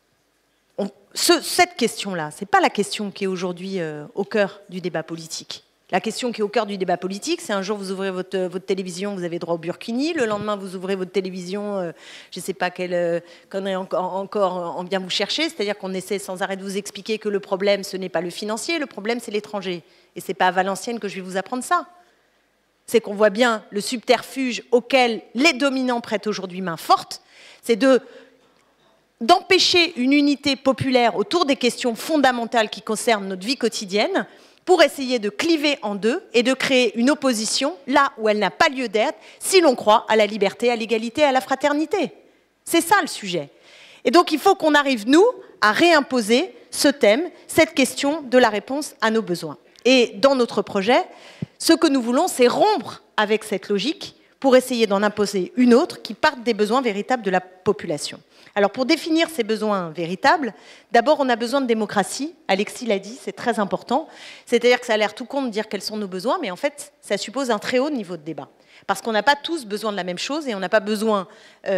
on, ce, cette question-là, ce n'est pas la question qui est aujourd'hui euh, au cœur du débat politique. La question qui est au cœur du débat politique, c'est un jour vous ouvrez votre, votre télévision, vous avez droit au burkini, le lendemain vous ouvrez votre télévision, euh, je ne sais pas quelle euh, connerie encore, encore en vient vous chercher, c'est-à-dire qu'on essaie sans arrêt de vous expliquer que le problème, ce n'est pas le financier, le problème, c'est l'étranger. Et ce n'est pas à Valenciennes que je vais vous apprendre ça. C'est qu'on voit bien le subterfuge auquel les dominants prêtent aujourd'hui main forte, c'est de... d'empêcher une unité populaire autour des questions fondamentales qui concernent notre vie quotidienne, pour essayer de cliver en deux et de créer une opposition là où elle n'a pas lieu d'être, si l'on croit à la liberté, à l'égalité, à la fraternité. C'est ça le sujet. Et donc il faut qu'on arrive, nous, à réimposer ce thème, cette question de la réponse à nos besoins. Et dans notre projet, ce que nous voulons, c'est rompre avec cette logique pour essayer d'en imposer une autre qui parte des besoins véritables de la population. Alors pour définir ces besoins véritables, d'abord on a besoin de démocratie. Alexis l'a dit, c'est très important. C'est-à-dire que ça a l'air tout con de dire quels sont nos besoins, mais en fait ça suppose un très haut niveau de débat. Parce qu'on n'a pas tous besoin de la même chose et on n'a pas besoin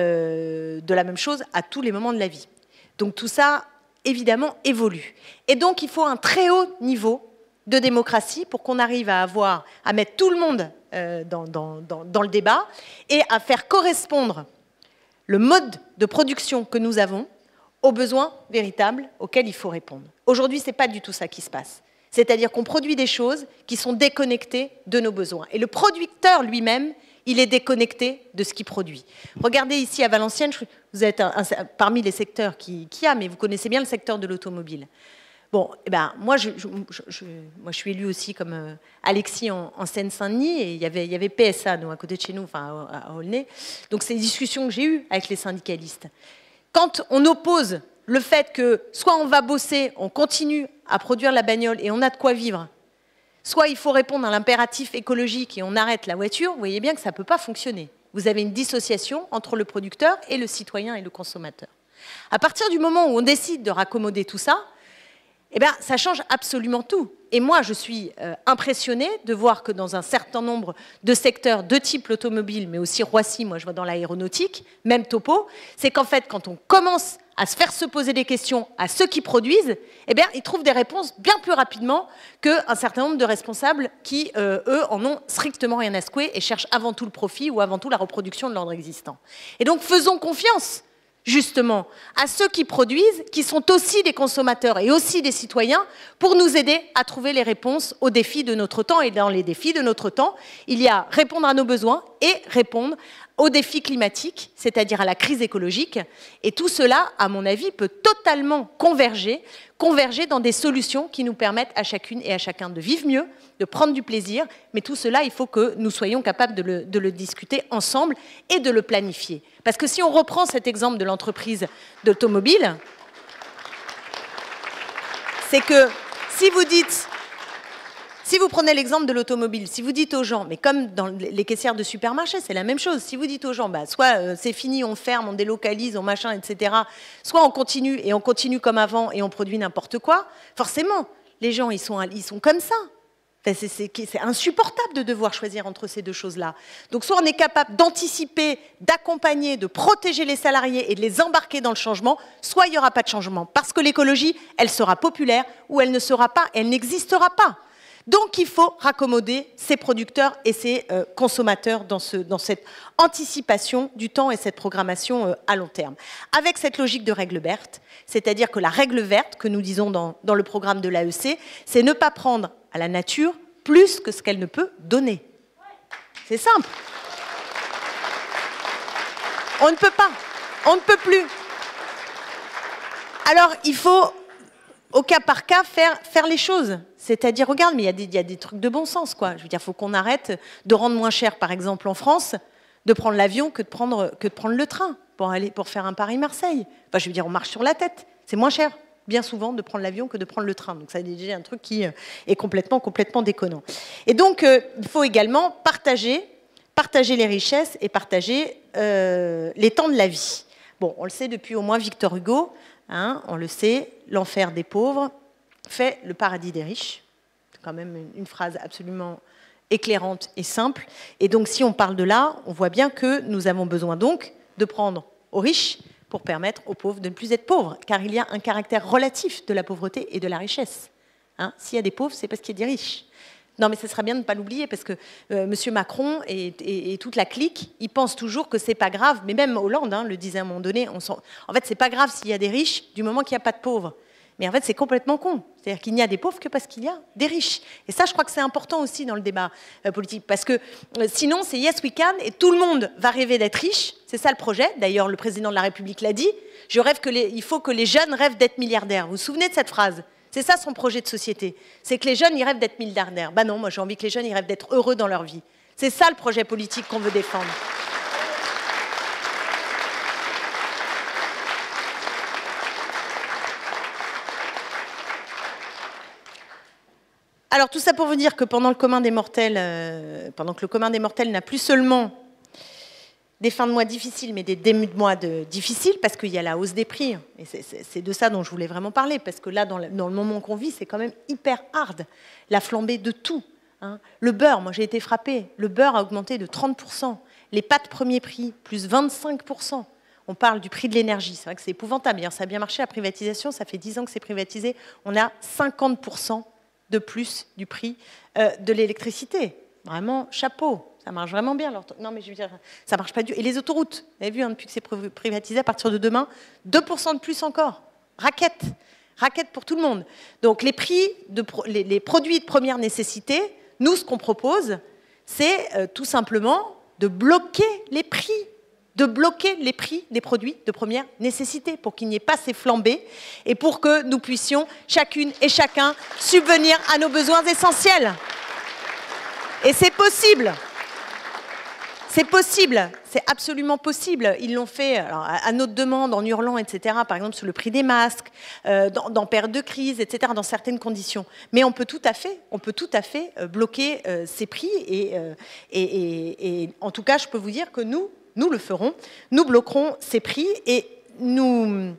euh, de la même chose à tous les moments de la vie. Donc tout ça, évidemment, évolue. Et donc il faut un très haut niveau de démocratie pour qu'on arrive à, avoir, à mettre tout le monde euh, dans, dans, dans, dans le débat et à faire correspondre le mode de production que nous avons aux besoins véritables auxquels il faut répondre. Aujourd'hui, ce n'est pas du tout ça qui se passe. C'est-à-dire qu'on produit des choses qui sont déconnectées de nos besoins. Et le producteur lui-même, il est déconnecté de ce qu'il produit. Regardez ici à Valenciennes, vous êtes un, un, parmi les secteurs qu'il qui y a, mais vous connaissez bien le secteur de l'automobile. Bon, eh ben, moi, je, je, je, moi, je suis élue aussi comme euh, Alexis en, en Seine-Saint-Denis, et il y avait, il y avait P S A, nous, à côté de chez nous, enfin, à, à Aulnay. Donc, c'est des discussions que j'ai eues avec les syndicalistes. Quand on oppose le fait que soit on va bosser, on continue à produire la bagnole et on a de quoi vivre, soit il faut répondre à l'impératif écologique et on arrête la voiture, vous voyez bien que ça ne peut pas fonctionner. Vous avez une dissociation entre le producteur et le citoyen et le consommateur. À partir du moment où on décide de raccommoder tout ça, eh bien, ça change absolument tout. Et moi, je suis euh, impressionnée de voir que dans un certain nombre de secteurs de type l'automobile, mais aussi Roissy, moi je vois dans l'aéronautique, même topo, c'est qu'en fait, quand on commence à se faire se poser des questions à ceux qui produisent, eh bien, ils trouvent des réponses bien plus rapidement qu'un certain nombre de responsables qui, euh, eux, en ont strictement rien à secouer et cherchent avant tout le profit ou avant tout la reproduction de l'ordre existant. Et donc, faisons confiance justement à ceux qui produisent, qui sont aussi des consommateurs et aussi des citoyens, pour nous aider à trouver les réponses aux défis de notre temps. Et dans les défis de notre temps, il y a répondre à nos besoins et répondre aux défis climatiques, c'est-à-dire à la crise écologique. Et tout cela, à mon avis, peut totalement converger, converger dans des solutions qui nous permettent à chacune et à chacun de vivre mieux, de prendre du plaisir. Mais tout cela, il faut que nous soyons capables de le, de le discuter ensemble et de le planifier. Parce que si on reprend cet exemple de l'entreprise d'automobile, c'est que si vous dites... Si vous prenez l'exemple de l'automobile, si vous dites aux gens, mais comme dans les caissières de supermarché, c'est la même chose. Si vous dites aux gens, bah, soit euh, c'est fini, on ferme, on délocalise, on machin, et cetera, soit on continue et on continue comme avant et on produit n'importe quoi, forcément, Les gens, ils sont, ils sont comme ça. Enfin, c'est insupportable de devoir choisir entre ces deux choses-là. Donc soit on est capable d'anticiper, d'accompagner, de protéger les salariés et de les embarquer dans le changement, soit il n'y aura pas de changement. Parce que l'écologie, elle sera populaire ou elle ne sera pas, elle n'existera pas. Donc il faut raccommoder ces producteurs et ces euh, consommateurs dans, ce, dans cette anticipation du temps et cette programmation euh, à long terme. Avec cette logique de règle verte, c'est-à-dire que la règle verte que nous disons dans, dans le programme de l'A E C, c'est ne pas prendre à la nature plus que ce qu'elle ne peut donner. C'est simple. On ne peut pas. On ne peut plus. Alors il faut, au cas par cas, faire, faire les choses. C'est-à-dire, regarde, mais il y a des, il y a des trucs de bon sens, quoi. Je veux dire, il faut qu'on arrête de rendre moins cher, par exemple, en France, de prendre l'avion que de prendre, que de prendre le train pour, aller, pour faire un Paris-Marseille. Enfin, je veux dire, on marche sur la tête. C'est moins cher, bien souvent, de prendre l'avion que de prendre le train. Donc, ça, c'est déjà un truc qui est complètement, complètement déconnant. Et donc, euh, il faut également partager, partager les richesses et partager euh, les temps de la vie. Bon, on le sait depuis au moins Victor Hugo, hein, on le sait, l'enfer des pauvres fait le paradis des riches. C'est quand même une, une phrase absolument éclairante et simple. Et donc, si on parle de là, on voit bien que nous avons besoin donc de prendre aux riches pour permettre aux pauvres de ne plus être pauvres, car il y a un caractère relatif de la pauvreté et de la richesse. Hein, s'il y a des pauvres, c'est parce qu'il y a des riches. Non, mais ce serait bien de ne pas l'oublier, parce que euh, M. Macron et, et, et toute la clique, ils pensent toujours que c'est pas grave, mais même Hollande hein, le disait à un moment donné, on en fait, c'est pas grave s'il y a des riches, du moment qu'il n'y a pas de pauvres. Mais en fait, c'est complètement con. C'est-à-dire qu'il n'y a des pauvres que parce qu'il y a des riches. Et ça, je crois que c'est important aussi dans le débat euh, politique. Parce que euh, sinon, c'est yes we can et tout le monde va rêver d'être riche. C'est ça le projet. D'ailleurs, le président de la République l'a dit. Je rêve que les, il faut que les jeunes rêvent d'être milliardaires. Vous vous souvenez de cette phrase? C'est ça son projet de société. C'est que les jeunes, ils rêvent d'être milliardaires. Ben non, moi j'ai envie que les jeunes, ils rêvent d'être heureux dans leur vie. C'est ça le projet politique qu'on veut défendre. Alors tout ça pour vous dire que pendant le commun des mortels, euh, pendant que le commun des mortels n'a plus seulement des fins de mois difficiles, mais des débuts de mois de difficiles, parce qu'il y a la hausse des prix. Et c'est de ça dont je voulais vraiment parler, parce que là, dans le, dans le moment qu'on vit, c'est quand même hyper hard. La flambée de tout. Hein. Le beurre, moi j'ai été frappée, le beurre a augmenté de trente pour cent. Les pâtes premier prix, plus vingt-cinq pour cent. On parle du prix de l'énergie, c'est vrai que c'est épouvantable. D'ailleurs, ça a bien marché, la privatisation, ça fait dix ans que c'est privatisé. On a cinquante pour cent de plus du prix euh, de l'électricité. Vraiment, chapeau, ça marche vraiment bien. Alors, non, mais je veux dire, ça marche pas du tout. Et les autoroutes, vous avez vu, hein, depuis que c'est privatisé, à partir de demain, deux pour cent de plus encore. Raquette, raquette pour tout le monde. Donc, les prix, de pro les, les produits de première nécessité, nous, ce qu'on propose, c'est euh, tout simplement de bloquer les prix. de bloquer les prix des produits de première nécessité pour qu'il n'y ait pas ces flambées et pour que nous puissions, chacune et chacun, subvenir à nos besoins essentiels. Et c'est possible. C'est possible, c'est absolument possible. Ils l'ont fait alors, à notre demande, en hurlant, et cetera, par exemple sur le prix des masques, euh, dans, dans période de crise, et cetera, dans certaines conditions. Mais on peut tout à fait, on peut tout à fait euh, bloquer euh, ces prix. Et, euh, et, et, et en tout cas, je peux vous dire que nous, Nous le ferons, nous bloquerons ces prix et nous,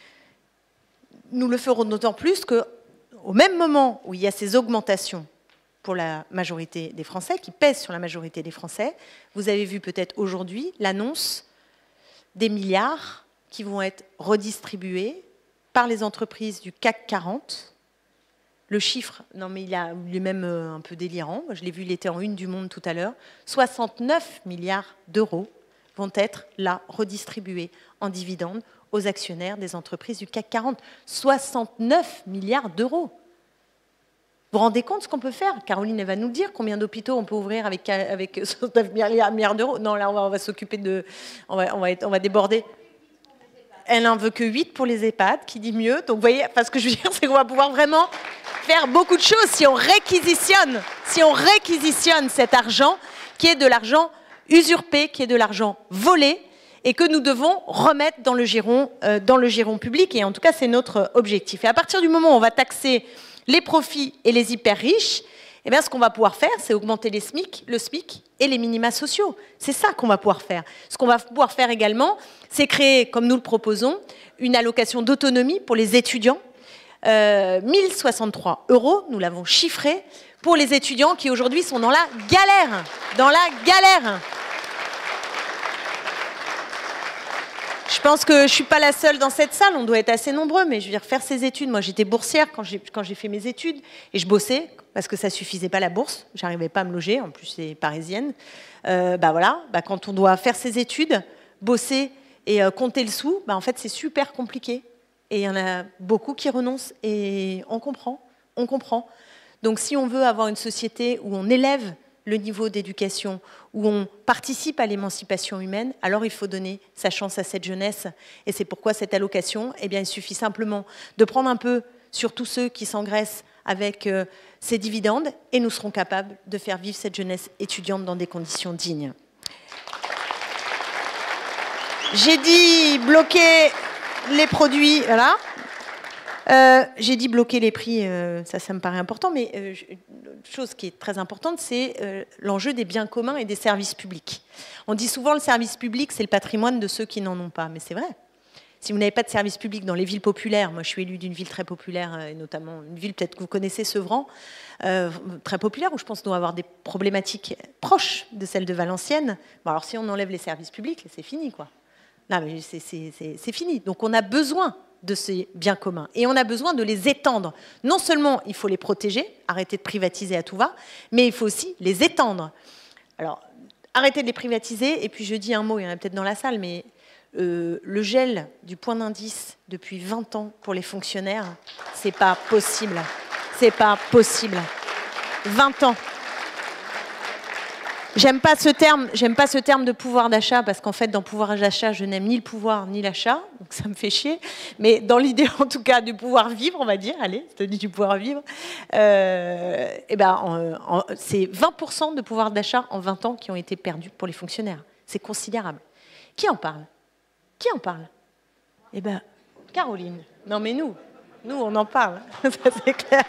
nous le ferons d'autant plus qu'au même moment où il y a ces augmentations pour la majorité des Français, qui pèsent sur la majorité des Français, vous avez vu peut-être aujourd'hui l'annonce des milliards qui vont être redistribués par les entreprises du C A C quarante. Le chiffre, non mais il, a, il est même un peu délirant, je l'ai vu, il était en une du Monde tout à l'heure, soixante-neuf milliards d'euros vont être là redistribués en dividendes aux actionnaires des entreprises du C A C quarante. soixante-neuf milliards d'euros. Vous vous rendez compte ce qu'on peut faire? Caroline, elle va nous le dire, combien d'hôpitaux on peut ouvrir avec, avec soixante-neuf milliards d'euros? Non, là, on va, on va s'occuper de... On va, on, va être, on va déborder. Elle n'en veut que huit pour les EHPAD, qui dit mieux. Donc, vous voyez, enfin, ce que je veux dire, c'est qu'on va pouvoir vraiment faire beaucoup de choses si on réquisitionne, si on réquisitionne cet argent, qui est de l'argent usurpé, qui est de l'argent volé, et que nous devons remettre dans le giron, euh, dans le giron public. Et en tout cas, c'est notre objectif. Et à partir du moment où on va taxer les profits et les hyper riches, eh bien, ce qu'on va pouvoir faire, c'est augmenter les SMIC, le SMIC et les minima sociaux. C'est ça qu'on va pouvoir faire. Ce qu'on va pouvoir faire également, c'est créer, comme nous le proposons, une allocation d'autonomie pour les étudiants, Euh, mille soixante-trois euros, nous l'avons chiffré, pour les étudiants qui aujourd'hui sont dans la galère. Dans la galère. Je pense que je ne suis pas la seule dans cette salle, on doit être assez nombreux, mais je veux dire, faire ces études, moi j'étais boursière quand j'ai quand j'ai fait mes études, et je bossais, parce que ça ne suffisait pas la bourse, j'arrivais pas à me loger, en plus c'est parisienne. Euh, bah voilà, bah quand on doit faire ses études, bosser et euh, compter le sou, bah en fait c'est super compliqué. Et il y en a beaucoup qui renoncent, et on comprend, on comprend. Donc si on veut avoir une société où on élève le niveau d'éducation, où on participe à l'émancipation humaine, alors il faut donner sa chance à cette jeunesse. Et c'est pourquoi cette allocation, eh bien, il suffit simplement de prendre un peu sur tous ceux qui s'engraissent avec euh, ces dividendes, et nous serons capables de faire vivre cette jeunesse étudiante dans des conditions dignes. J'ai dit bloquer les produits, voilà. Euh, j'ai dit bloquer les prix, euh, ça, ça me paraît important, mais euh, une chose qui est très importante, c'est euh, l'enjeu des biens communs et des services publics. On dit souvent le service public, c'est le patrimoine de ceux qui n'en ont pas, mais c'est vrai. Si vous n'avez pas de service public dans les villes populaires, moi je suis élue d'une ville très populaire, et notamment une ville peut-être que vous connaissez, Sevran, euh, très populaire, où je pense qu'on doit avoir des problématiques proches de celles de Valenciennes. Bon, alors si on enlève les services publics, c'est fini, quoi. Non, mais c'est fini. Donc on a besoin de ces biens communs. Et on a besoin de les étendre. Non seulement il faut les protéger, arrêter de privatiser à tout va, mais il faut aussi les étendre. Alors, arrêter de les privatiser, et puis je dis un mot, il y en a peut-être dans la salle, mais euh, le gel du point d'indice depuis vingt ans pour les fonctionnaires, c'est pas possible. C'est pas possible. vingt ans. J'aime pas ce terme, j'aime pas ce terme de pouvoir d'achat, parce qu'en fait, dans pouvoir d'achat, je n'aime ni le pouvoir ni l'achat, donc ça me fait chier. Mais dans l'idée, en tout cas, du pouvoir vivre, on va dire, allez, je te dis du pouvoir vivre, euh, eh ben, c'est vingt pour cent de pouvoir d'achat en vingt ans qui ont été perdus pour les fonctionnaires. C'est considérable. Qui en parle? Qui en parle? Eh ben, Caroline. Non, mais nous, nous, on en parle. Ça, c'est clair.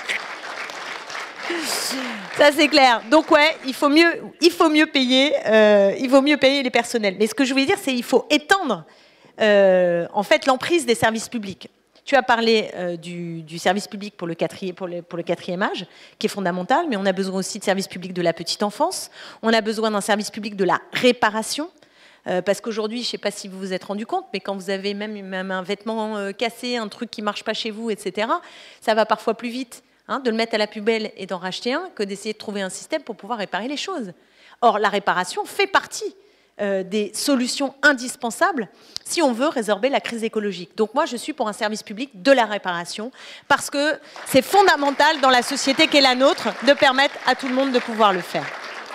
Ça c'est clair. Donc ouais, il faut mieux, il faut mieux payer, euh, il vaut mieux payer les personnels. Mais ce que je voulais dire, c'est qu'il faut étendre euh, en fait l'emprise des services publics. Tu as parlé euh, du, du service public pour le, quatrième, pour, le, pour le quatrième âge, qui est fondamental, mais on a besoin aussi de services publics de la petite enfance. On a besoin d'un service public de la réparation. Euh, parce qu'aujourd'hui, je ne sais pas si vous vous êtes rendu compte, mais quand vous avez même, même un vêtement euh, cassé, un truc qui ne marche pas chez vous, et cetera, ça va parfois plus vite. Hein, de le mettre à la poubelle et d'en racheter un, que d'essayer de trouver un système pour pouvoir réparer les choses. Or, la réparation fait partie euh, des solutions indispensables si on veut résorber la crise écologique. Donc moi, je suis pour un service public de la réparation, parce que c'est fondamental dans la société qui est la nôtre de permettre à tout le monde de pouvoir le faire.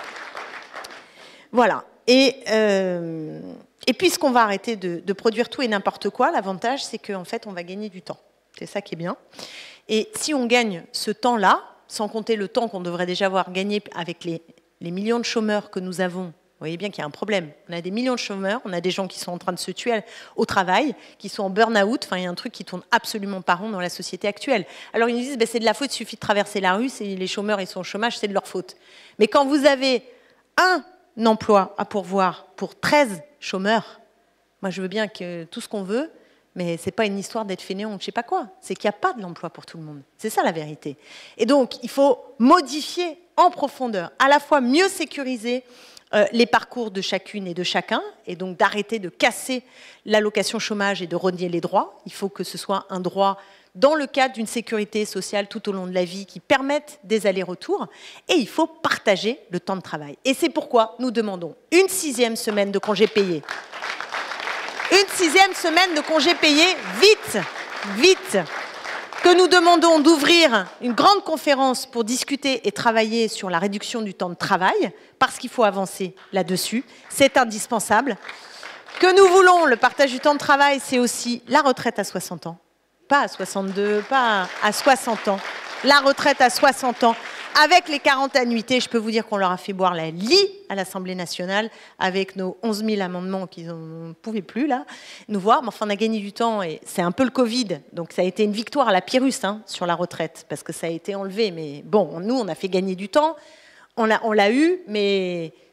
Voilà. Et, euh, et puisqu'on va arrêter de, de produire tout et n'importe quoi, l'avantage, c'est qu'en fait, on va gagner du temps. C'est ça qui est bien. Et si on gagne ce temps-là, sans compter le temps qu'on devrait déjà avoir gagné avec les, les millions de chômeurs que nous avons, vous voyez bien qu'il y a un problème. On a des millions de chômeurs, on a des gens qui sont en train de se tuer au travail, qui sont en burn-out, enfin il y a un truc qui tourne absolument pas rond dans la société actuelle. Alors ils nous disent, ben, c'est de la faute, il suffit de traverser la rue, les chômeurs ils sont au chômage, c'est de leur faute. Mais quand vous avez un emploi à pourvoir pour treize chômeurs, moi je veux bien que tout ce qu'on veut, mais ce n'est pas une histoire d'être fainéant ou je ne sais pas quoi. C'est qu'il n'y a pas de l'emploi pour tout le monde. C'est ça la vérité. Et donc, il faut modifier en profondeur, à la fois mieux sécuriser euh, les parcours de chacune et de chacun, et donc d'arrêter de casser l'allocation chômage et de renier les droits. Il faut que ce soit un droit dans le cadre d'une sécurité sociale tout au long de la vie qui permette des allers-retours. Et il faut partager le temps de travail. Et c'est pourquoi nous demandons une sixième semaine de congés payés. Une sixième semaine de congés payés, vite, vite, que nous demandons d'ouvrir une grande conférence pour discuter et travailler sur la réduction du temps de travail, parce qu'il faut avancer là-dessus, c'est indispensable. Que nous voulons, le partage du temps de travail, c'est aussi la retraite à soixante ans, pas à soixante-deux, pas à soixante ans, la retraite à soixante ans. Avec les quarante annuités, je peux vous dire qu'on leur a fait boire la lie à l'Assemblée nationale avec nos onze mille amendements qu'ils ne pouvaient plus là, nous voir. Mais enfin, on a gagné du temps et c'est un peu le Covid. Donc ça a été une victoire à la Pyrrhus hein, sur la retraite parce que ça a été enlevé. Mais bon, nous, on a fait gagner du temps. On l'a on l'a eu, mais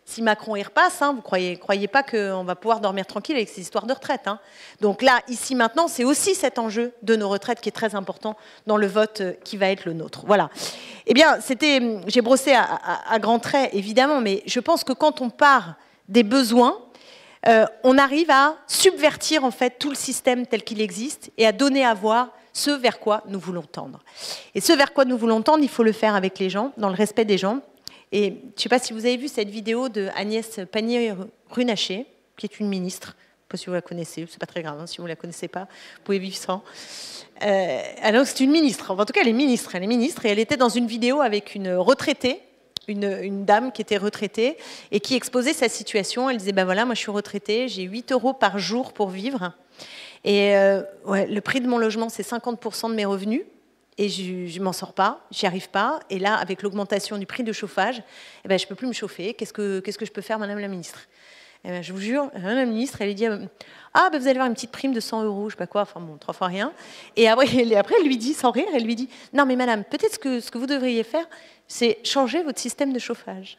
si Macron y repasse, hein, vous ne croyez, croyez pas qu'on va pouvoir dormir tranquille avec ces histoires de retraite. Hein. Donc là, ici, maintenant, c'est aussi cet enjeu de nos retraites qui est très important dans le vote qui va être le nôtre. Voilà. Eh bien, c'était, j'ai brossé à, à, à grands traits, évidemment, mais je pense que quand on part des besoins, euh, on arrive à subvertir, en fait, tout le système tel qu'il existe et à donner à voir ce vers quoi nous voulons tendre. Et ce vers quoi nous voulons tendre, il faut le faire avec les gens, dans le respect des gens. Et je ne sais pas si vous avez vu cette vidéo de Agnès Pannier-Runacher, qui est une ministre. Je ne sais pas si vous la connaissez, c'est pas très grave, hein, si vous ne la connaissez pas, vous pouvez vivre sans. Euh, alors c'est une ministre, en tout cas elle est ministre, elle est ministre, et elle était dans une vidéo avec une retraitée, une, une dame qui était retraitée, et qui exposait sa situation. Elle disait, ben voilà, moi je suis retraitée, j'ai huit euros par jour pour vivre, et euh, ouais, le prix de mon logement c'est cinquante pour cent de mes revenus, et je ne m'en sors pas, j'y arrive pas. Et là, avec l'augmentation du prix de chauffage, eh ben, je ne peux plus me chauffer. Qu'est-ce que, qu'est-ce que je peux faire, Madame la Ministre? Eh ben, je vous jure, Madame la Ministre, elle lui dit, ah, ben, vous allez avoir une petite prime de cent euros, je ne sais pas quoi, enfin bon, trois fois rien. Et après, et après, elle lui dit, sans rire, elle lui dit, non mais Madame, peut-être ce que, ce que vous devriez faire, c'est changer votre système de chauffage.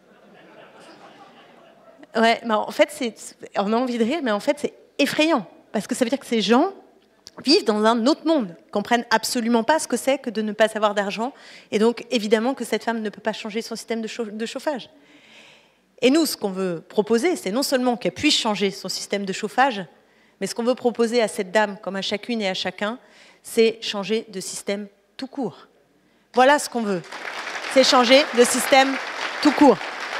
Ouais, mais en fait, c'est, on a envie de rire, mais en fait, c'est effrayant. Parce que ça veut dire que ces gens vivent dans un autre monde, comprennent absolument pas ce que c'est que de ne pas avoir d'argent, et donc évidemment que cette femme ne peut pas changer son système de chauffage. Et nous, ce qu'on veut proposer, c'est non seulement qu'elle puisse changer son système de chauffage, mais ce qu'on veut proposer à cette dame, comme à chacune et à chacun, c'est changer de système tout court. Voilà ce qu'on veut, c'est changer de système tout court.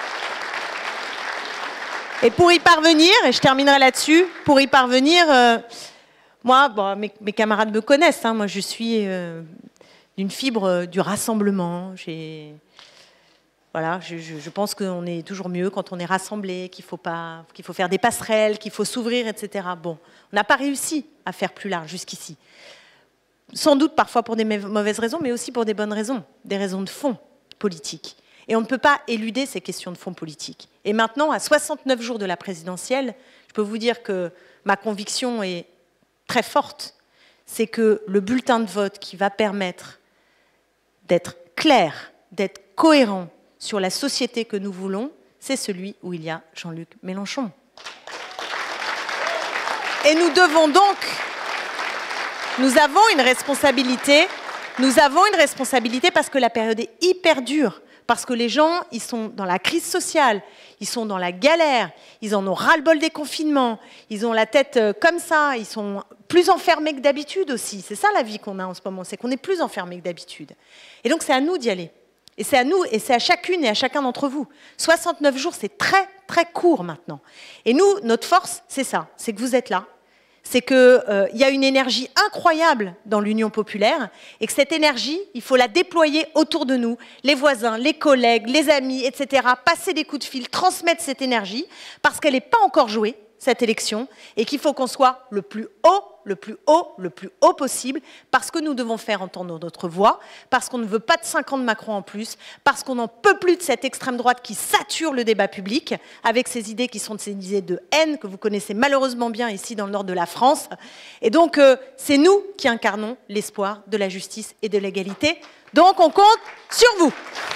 Et pour y parvenir, et je terminerai là-dessus, pour y parvenir... Euh, Moi, bon, mes, mes camarades me connaissent. Hein, moi, je suis euh, d'une fibre euh, du rassemblement. Voilà, je, je, je pense qu'on est toujours mieux quand on est rassemblé, qu'il faut pas, qu'il faut faire des passerelles, qu'il faut s'ouvrir, et cetera. Bon, on n'a pas réussi à faire plus large jusqu'ici. Sans doute parfois pour des mauvaises raisons, mais aussi pour des bonnes raisons, des raisons de fond politiques. Et on ne peut pas éluder ces questions de fond politique. Et maintenant, à soixante-neuf jours de la présidentielle, je peux vous dire que ma conviction est très forte, c'est que le bulletin de vote qui va permettre d'être clair, d'être cohérent sur la société que nous voulons, c'est celui où il y a Jean-Luc Mélenchon. Et nous devons donc, nous avons une responsabilité, nous avons une responsabilité parce que la période est hyper dure, parce que les gens, ils sont dans la crise sociale, ils sont dans la galère, ils en ont ras-le-bol des confinements, ils ont la tête comme ça, ils sont plus enfermés que d'habitude aussi. C'est ça la vie qu'on a en ce moment, c'est qu'on est plus enfermés que d'habitude. Et donc c'est à nous d'y aller. Et c'est à nous, et c'est à chacune et à chacun d'entre vous. soixante-neuf jours, c'est très, très court maintenant. Et nous, notre force, c'est ça, c'est que vous êtes là. C'est qu'il euh, y a une énergie incroyable dans l'Union populaire et que cette énergie, il faut la déployer autour de nous, les voisins, les collègues, les amis, et cetera. Passer des coups de fil, transmettre cette énergie parce qu'elle n'est pas encore jouée, cette élection, et qu'il faut qu'on soit le plus haut, le plus haut, le plus haut possible, parce que nous devons faire entendre notre voix, parce qu'on ne veut pas de cinq ans de Macron en plus, parce qu'on n'en peut plus de cette extrême droite qui sature le débat public, avec ces idées qui sont ces idées de haine que vous connaissez malheureusement bien ici dans le nord de la France. Et donc, euh, c'est nous qui incarnons l'espoir de la justice et de l'égalité. Donc, on compte sur vous.